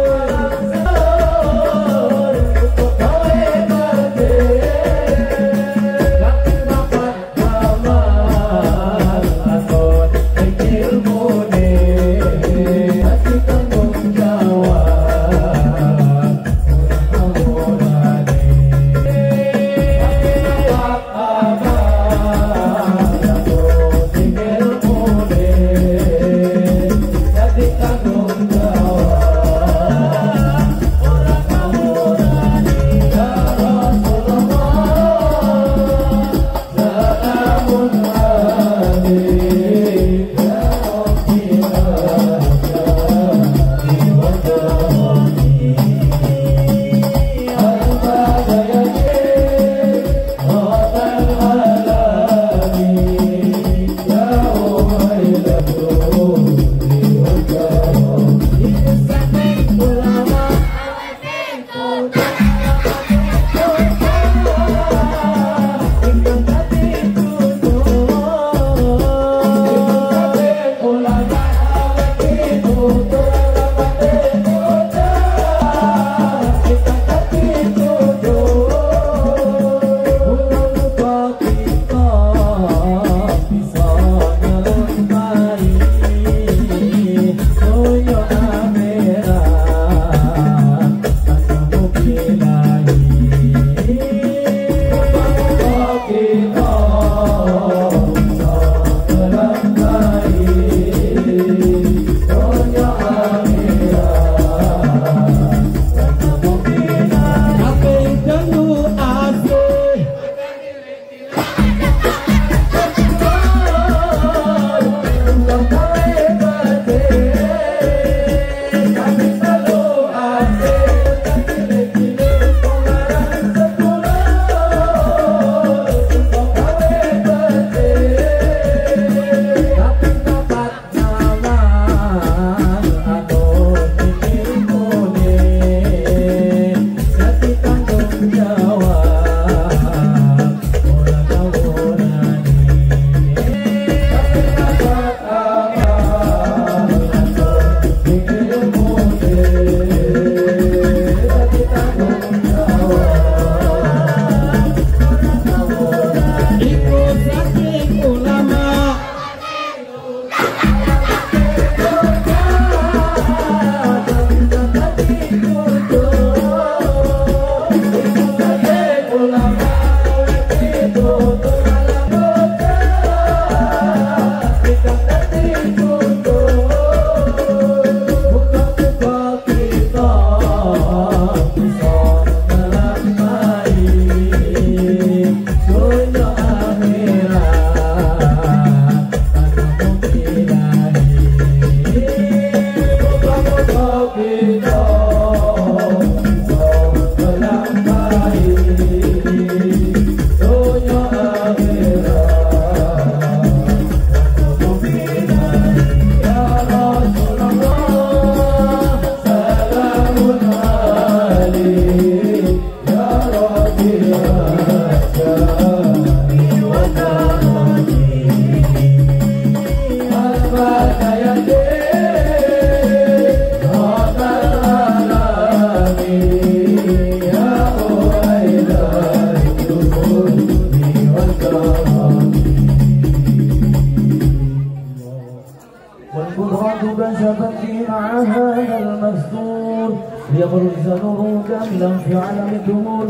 يبرز نور كاملا في عالم الدهور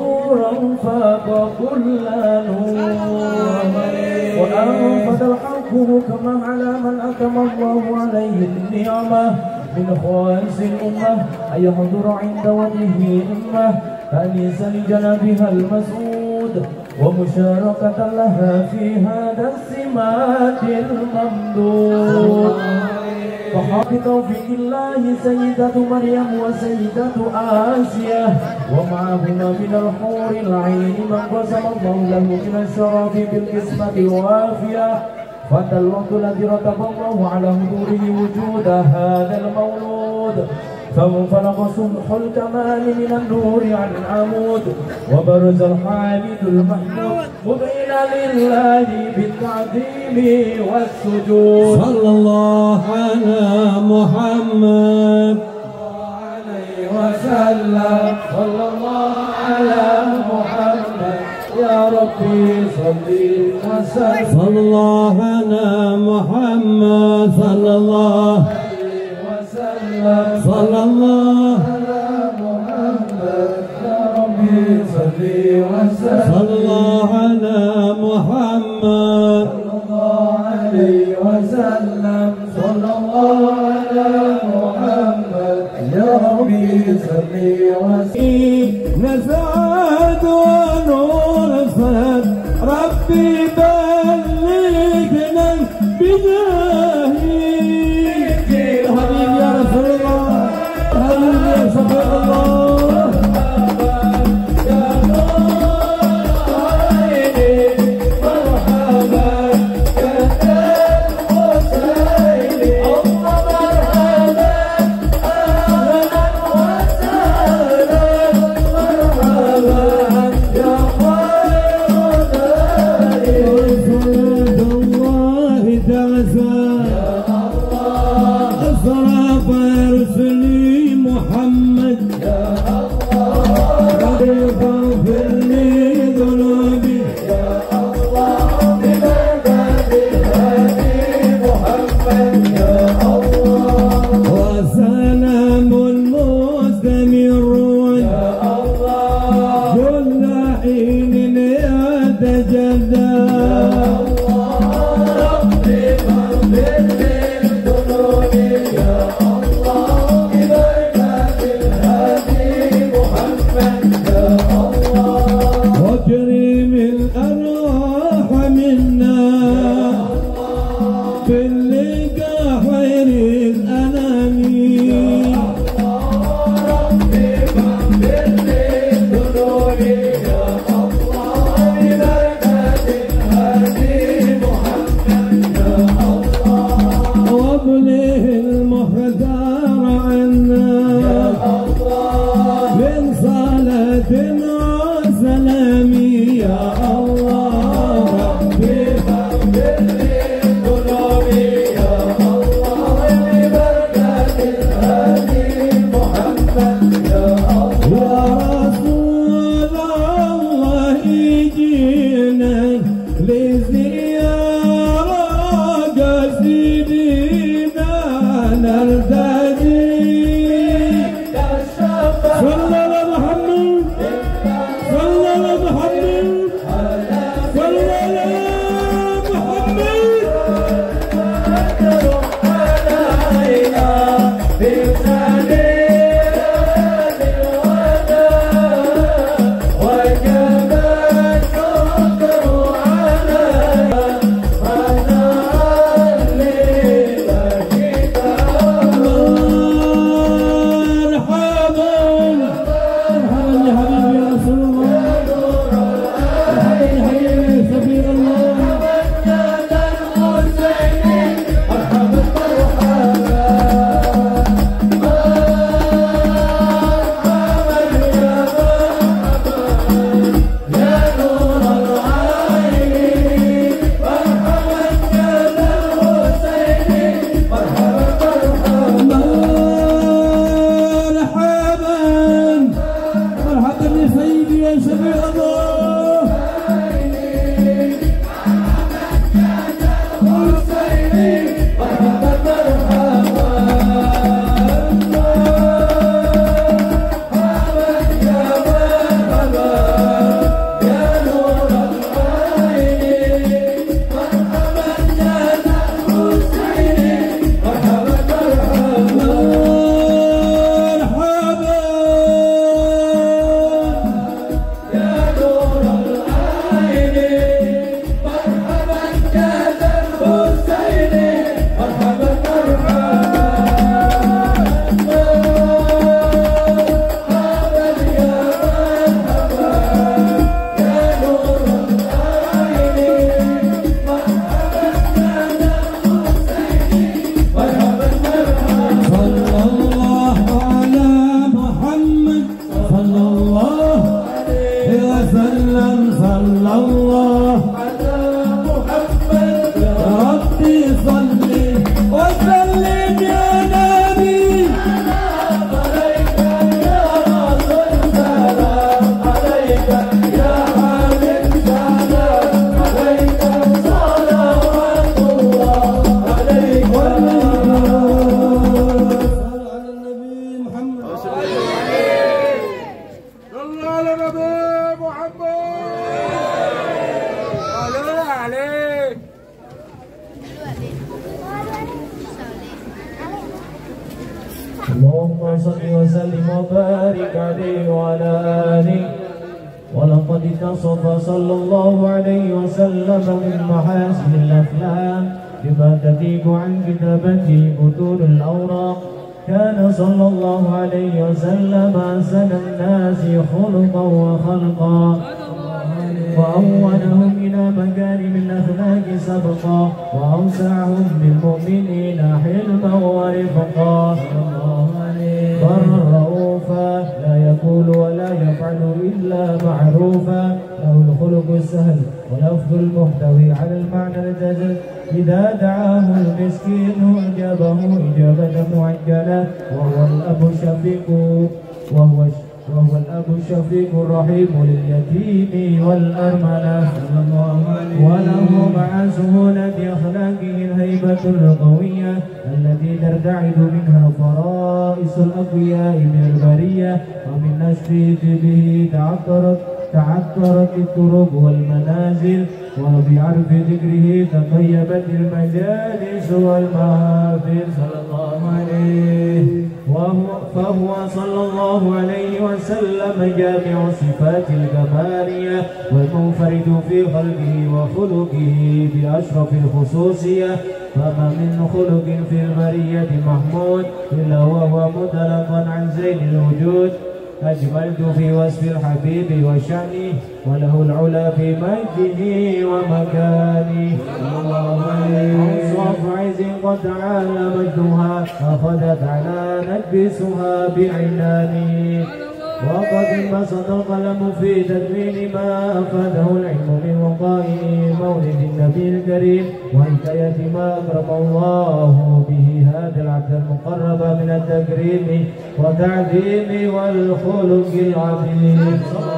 نورا فاق كل نور وأنفذ الحق حقه كما على من أتم الله عليه النعمة من خالص الأمة أن يحضر عند وجهه أمة أنيسا لجنابها المسعود ومشاركة لها في هذا السمات الممدود. وبتوفيق الله سيدة مريم وسيدة آسيا ومعهما من الحور العين من قسم الله له من الشرف بالقسمة الوافية. فات الوقت الذي رتب الله على حضوره وجود هذا المولود فانفلق صبح الكمال من النور عن العمود وبرز الحامد المحمود مبين لله بالتعظيم والسجود. صلى الله على محمد عليه وسلم. صلى الله على محمد يا ربي صل وسلم. صلى الله على محمد صلى الله صلى الله على محمد يا ربي صل وسلم. صلى الله على محمد صلى الله عليه وسلم. صلى الله على محمد يا ربي صل وسلم. نسعد ونور فهد ربي بلغنا بجاهي حبيبي يا رسول الله حبيبي يا شفيع الله اللهم صل وسلم وبارك عليه وعلى آله. ولقد اتصف صلى الله عليه وسلم من محاسن الأخلاق بما تتيب عن كتابته بطول الأوراق. كان صلى الله عليه وسلم أحسن الناس خلقا وخلقا، وأولهم إلى مكارم الأخلاق سبقا، وأوسعهم بالمؤمنين حلما ورفقا. برا رؤوفا لا يقول ولا يفعل إلا معروفا، له الخلق السهل ولفظ المحتوي على المعنى الجزل. إذا دعاه المسكين أجابه إجابة معجلة، وهو الأب الشفيق الرحيم لليتيم والأرملة. وله مع سهولة أخلاقه الهيبة القوية التي ترتعد منها فرائس الأقوياء من البرية، ومن نشفه به تعطرت الطرق والمنازل، وبعرف ذكره تطيبت المجالس والمحافل. صلى الله عليه فهو صلى الله عليه وسلم جامع صفات الكمالية والمنفرد في خلقه وخلقه بأشرف الخصوصية. فما من خلق في البرية محمود إلا وهو متلقا عن زين الوجود. أجملت في وصف الحبيب وشأنه، وله العلا في مجده ومكانه. أوصاف عز قد تعالى مجدها، أخذت على نكبسها بعنانه. وقد انبسط القلم في تدوين ما أفاده العلم من وقائع مولد النبي الكريم، وحكاية ما أكرم الله به هذا العبد المقرب من التكريم وتعظيم والخلق العظيم.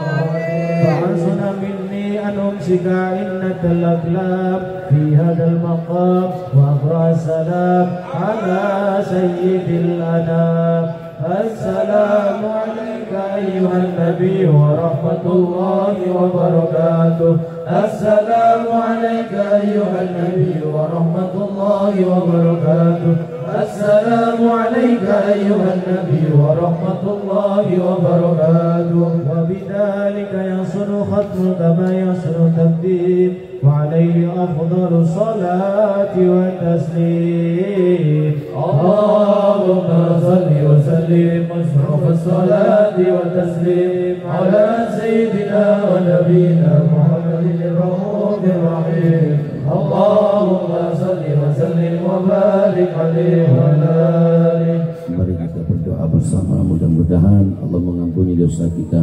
فحسن مني أن أمسك عنة الأقلام في هذا المقام، وأقرأ السلام على سيد الأنام. السلام عليك أيها النبي ورحمة الله وبركاته. السلام عليك أيها النبي ورحمة الله وبركاته. السلام عليك أيها النبي ورحمة الله وبركاته. وبذلك يصل ختم كما يصل تقديم، وعليه أفضل الصلاة والتسليم. اللهم صل وسلم واشرف الصلاة والتسليم على سيدنا ونبينا محمد الرؤوف الرحيم. اللهم صل وسلم وبارك عليه وعلى آله. Mari kita berdoa bersama, mudah-mudahan Allah mengampuni dosa kita.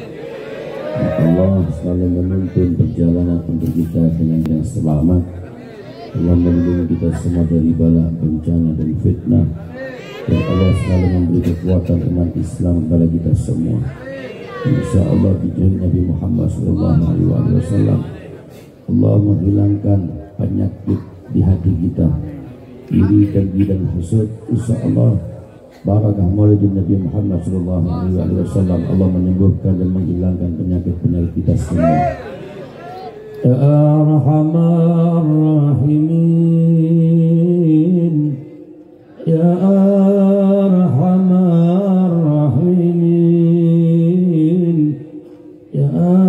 Allah selalu menuntun perjalanan untuk kita dengan yang selamat. Allah melindungi kita semua dari bala, bencana dan fitnah. Dan Allah selalu memberi kekuatan umat Islam kepada kita semua. Insya Allah bijahi Nabi Muhammad SAW, Allah menghilangkan penyakit di hati kita, iri, dengki dan hasud. Insya Allah barakah maulid Nabi Muhammad SAW, Allah menyembuhkan dan menghilangkan penyakit-penyakit kita semua. Ya Arhamar Rahimin, Ya Arhamar Rahimin, Ya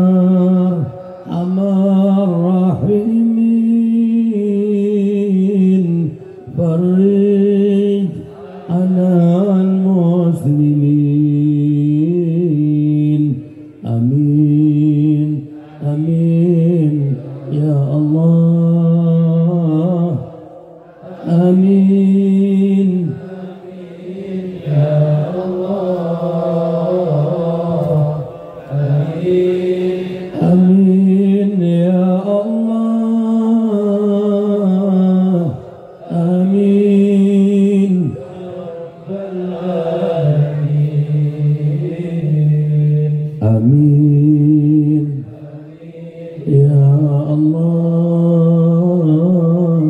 Arhamar Rahimin, farij anal muslimin. Amin, amin, ya Allah. Amin, ya Allah. Amin, amin, ya Allah. Amin, amin, ya Allah.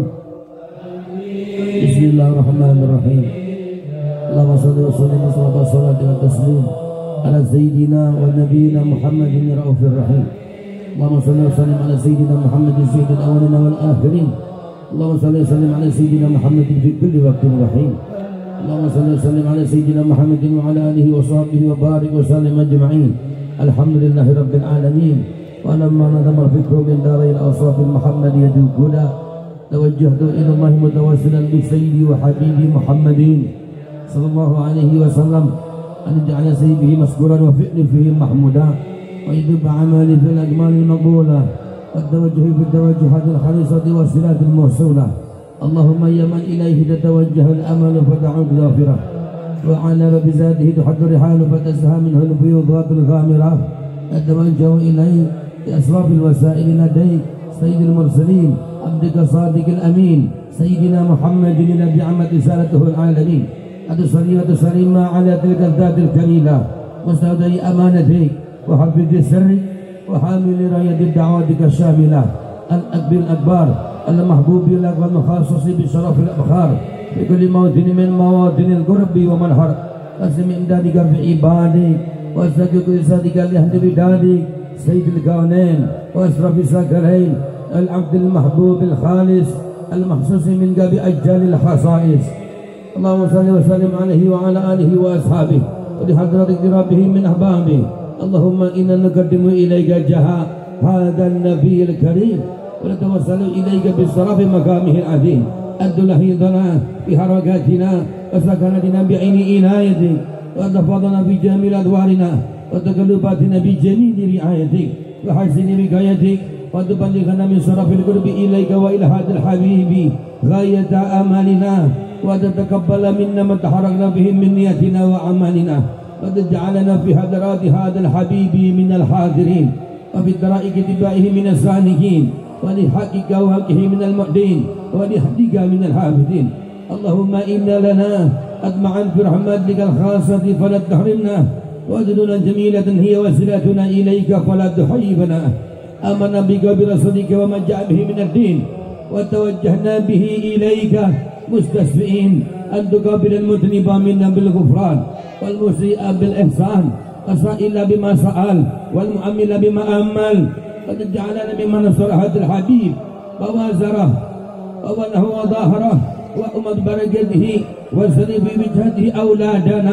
Bismillahirrahmanirrahim. Allahumma shalli wa sallim wa taslim ala sayyidina wa nabiyina Muhammadin raufir rahim. Allahumma shalli wa sallim ala sayyidina Muhammadin sayyidil awwalin wal akhirin. Allahumma shalli wa sallim ala sayyidina Muhammadin fi kulli waqtin rahim. اللهم صل وسلم على سيدنا محمد وعلى آله وصحبه وبارك وسلم أجمعين. الحمد لله رب العالمين. ولما نظم الفكر من داري الأوصاف المحمد يدوبنا توجهت إلى الله متوسلا بسيدي وحبيبي محمد صلى الله عليه وسلم أن يجعل سيده مسكورا وفعل فيه محمودا ويدب عملي في الأجمال المقبولة والتوجه في التوجهات الخالصة والصلات الموصولة. اللهم يا من إليه تتوجه الأمل فتعود غافرة وعلى بذاته تحد الرحال فتسهى منه الفيوضات الغامرة. أتوجه إليه بأسراف الوسائل لديك سيد المرسلين عبدك صادق الأمين سيدنا محمد الذي عمت رسالته العالمين. أتصلي وتسلم على تلك الذات الكريمة مستودع أمانتك وحفظ السر وحامل راية دعواتك الشاملة الأكبر الأكبر المحبوب لك والمخصص بشرف الأبخار في كل موطن من مواطن القرب ومنحر. قسم إمدادك في عبادك واستجب إسادك لأهل بدادك سيد الكونين وأشرف الثقلين العبد المحبوب الخالص المخصوص منك بأجل الخصائص. اللهم صل وسلم عليه وعلى آله وأصحابه ولحضرتك ربه من أحبابه. اللهم إنا نقدم إليك جاه هذا النبي الكريم ونتوسل إليك بصرف مقامه العظيم. أد لحيضنا في حركاتنا وسكنتنا بعين عنايتك وتفضلنا بجميل أدوارنا وتقلباتنا بجميل رعايتك وحسن وقايتك وتبلغنا من صرف القرب إليك وإلى هذا الحبيب غاية آمالنا وتتقبل منا ما تحركنا به من نيتنا وأعمالنا وتجعلنا في حضرات هذا الحبيب من الحاضرين وفي الدرائق اتباعه من السالكين ولحقك وحقه من المؤدين ولحدك من الحافظين. اللهم إنا لنا أطمعا في رحمتك الخاصة فلا تحرمنا وأجلنا جميلة هي وسيلتنا إليك فلا تحيبنا. آمنا بك برسولك وما جاء به من الدين وتوجهنا به إليك مستشفئين أن تقابل المذنب منا بالغفران والمسيء بالإحسان والسائل بما سأل والمؤمل بما أمل وتجعلنا ممن نصر هذا الحبيب ووازره وونه وظاهره وأمد بركته وسر في وجهته أولادنا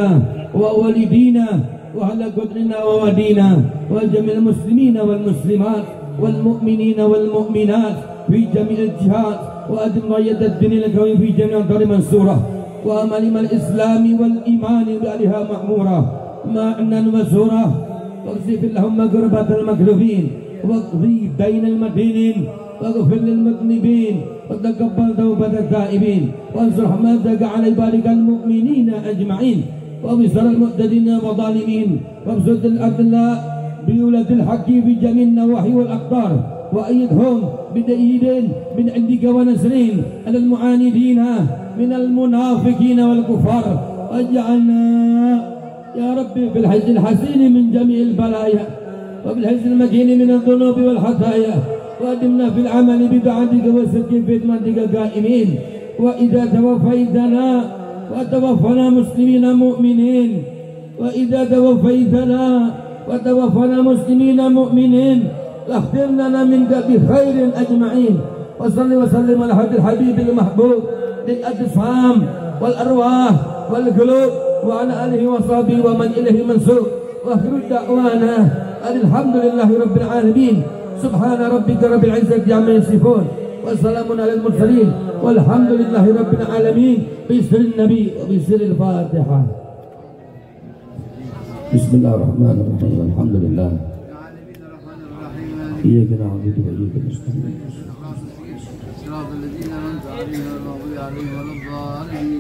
ووالدينا وعلى قدرنا وودينا وجميع المسلمين والمسلمات والمؤمنين والمؤمنات في جميع الجهات وأدم راية الدين القوي في جميع دار منصورة وأمل الإسلام والإيمان بأهلها معمورة معنا مسورة واغفر اللهم قربة المكلوفين واقضي بين المدينين واغفر للمذنبين وتقبل توبة التائبين وانصر رحمتك على عبادك المؤمنين أجمعين وبصر المعتدين والظالمين وابسط الأدلاء بولد الحق في جميع النواحي والأقطار وأيدهم بدليل من عندك ونسرين على المعاندين من المنافقين والكفار واجعلنا يا ربي في الحج الحسين من جميع البلايا وبالحج المكين من الذنوب والخطايا وأدمنا في العمل بطاعتك والصدق في خدمتك قائمين. وإذا توفيتنا وتوفنا مسلمين مؤمنين وإذا توفنا مسلمين مؤمنين واختم لنا منك بخير أجمعين. وصل وسلم على هذا الحبيب المحبوب للأجسام والأرواح والقلوب وعلى آله وصحبه ومن إليه منسوب. وآخر دعوانا أن الحمد لله رب العالمين. سبحان ربك رب العزة عما يصفون وسلام على المرسلين والحمد لله رب العالمين. بسر النبي وبسر الفاتحة. بسم الله الرحمن الرحيم. الحمد لله إياك نعبد وإياك نستعين صراط الذين أنعمت عليهم غير المغضوب عليهم ولا الضالين.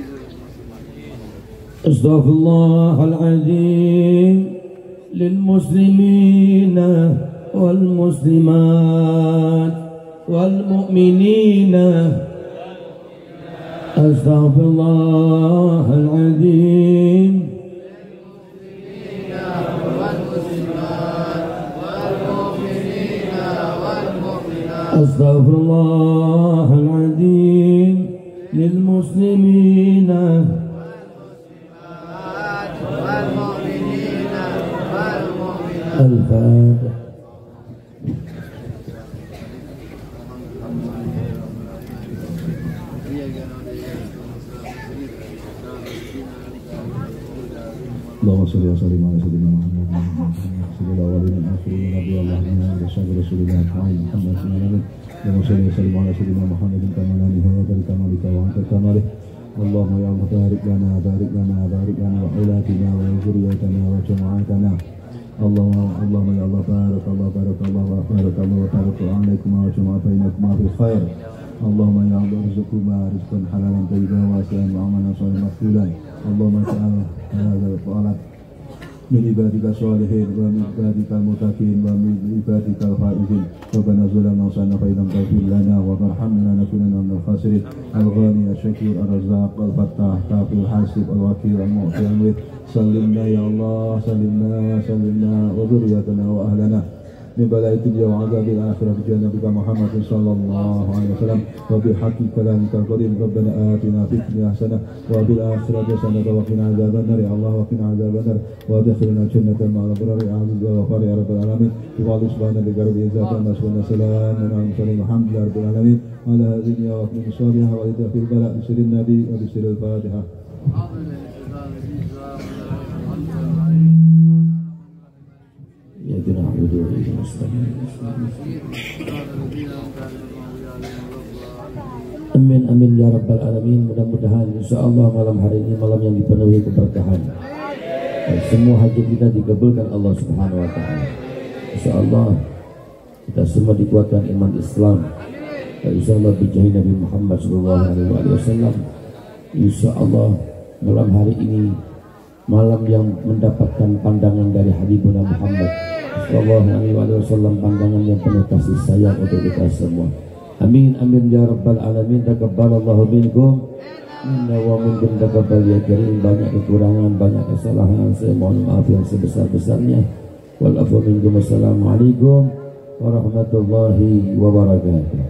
أستغفر الله العظيم للمسلمين والمسلمات والمؤمنين. أستغفر الله العظيم أستغفر الله العظيم للمسلمين والمؤمنين والمؤمنات. الفاتحة. إياك نعبد وإياك نستعين اللهم صل وسلم على سيدنا محمد سيد الاولين والاخرين رضي الله عنه وصحبه رسول الله محمد صلى الله عليه وسلم. اللهم صل وسلم على سيدنا محمد كما لا نهايه لكمالك وانت كماله. اللهم يا الله بارك لنا بارك لنا بارك لنا واولادنا وذريتنا وجماعتنا. اللهم يا الله بارك الله بارك الله بارك الله وبارك عليكم وجمع بينكما بالخير. اللهم يا الله ارزقكما رزقا حلالا طيبا واسعا وعملا صالحا مقبولا. اللهم اجعل هذا الصلاة من عبادك الصالحين ومن عبادك المتقين ومن عبادك الفائزين. ربنا ظلمنا انفسنا فإن لم تغفر لنا وترحمنا لنكونن من الخاسرين. الغني الشكور الرزاق الفتاح كافي الحاسب الوكيل المعطي المعيد. سلمنا يا الله سلمنا وذريتنا وأهلنا من بلاء الدنيا وعذاب الآخرة بجنبك محمد صلى الله عليه وسلم وبحق كلامك القديم. ربنا آتنا في الدنيا حسنة وفي الآخرة حسنة وقنا عذاب النار. يا الله وقنا عذاب النار وادخلنا جنة مع الأبرار عزيز وغفار يا رب العالمين. وقال سبحانه لقرب العزة والنصر والسلام على المرسلين والحمد لله رب العالمين. على هذه وأقم الصالحة وإذا في البلاء بسر النبي وبسر الفاتحة. Ya na'budu wa iyyaka nasta'in. Amin amin ya rabbal alamin. Mudah-mudahan insyaallah malam hari ini malam yang dipenuhi keberkahan. Dan semua hajat kita dikabulkan Allah Subhanahu wa taala. Insyaallah kita semua dikuatkan iman Islam. Dan insyaallah bijahi Nabi Muhammad sallallahu alaihi wasallam. Insyaallah malam hari ini malam yang mendapatkan pandangan dari Habibuna Muhammad sallallahu alaihi wasallam, pandangan yang penuh kasih sayang untuk kita semua. Amin amin ya rabbal alamin. Taqabbalallahu minkum minna wa minkum taqabbal ya karim. Banyak kekurangan, banyak kesalahan, saya mohon maaf yang sebesar-besarnya. Wal afu minkum. Assalamualaikum warahmatullahi wabarakatuh.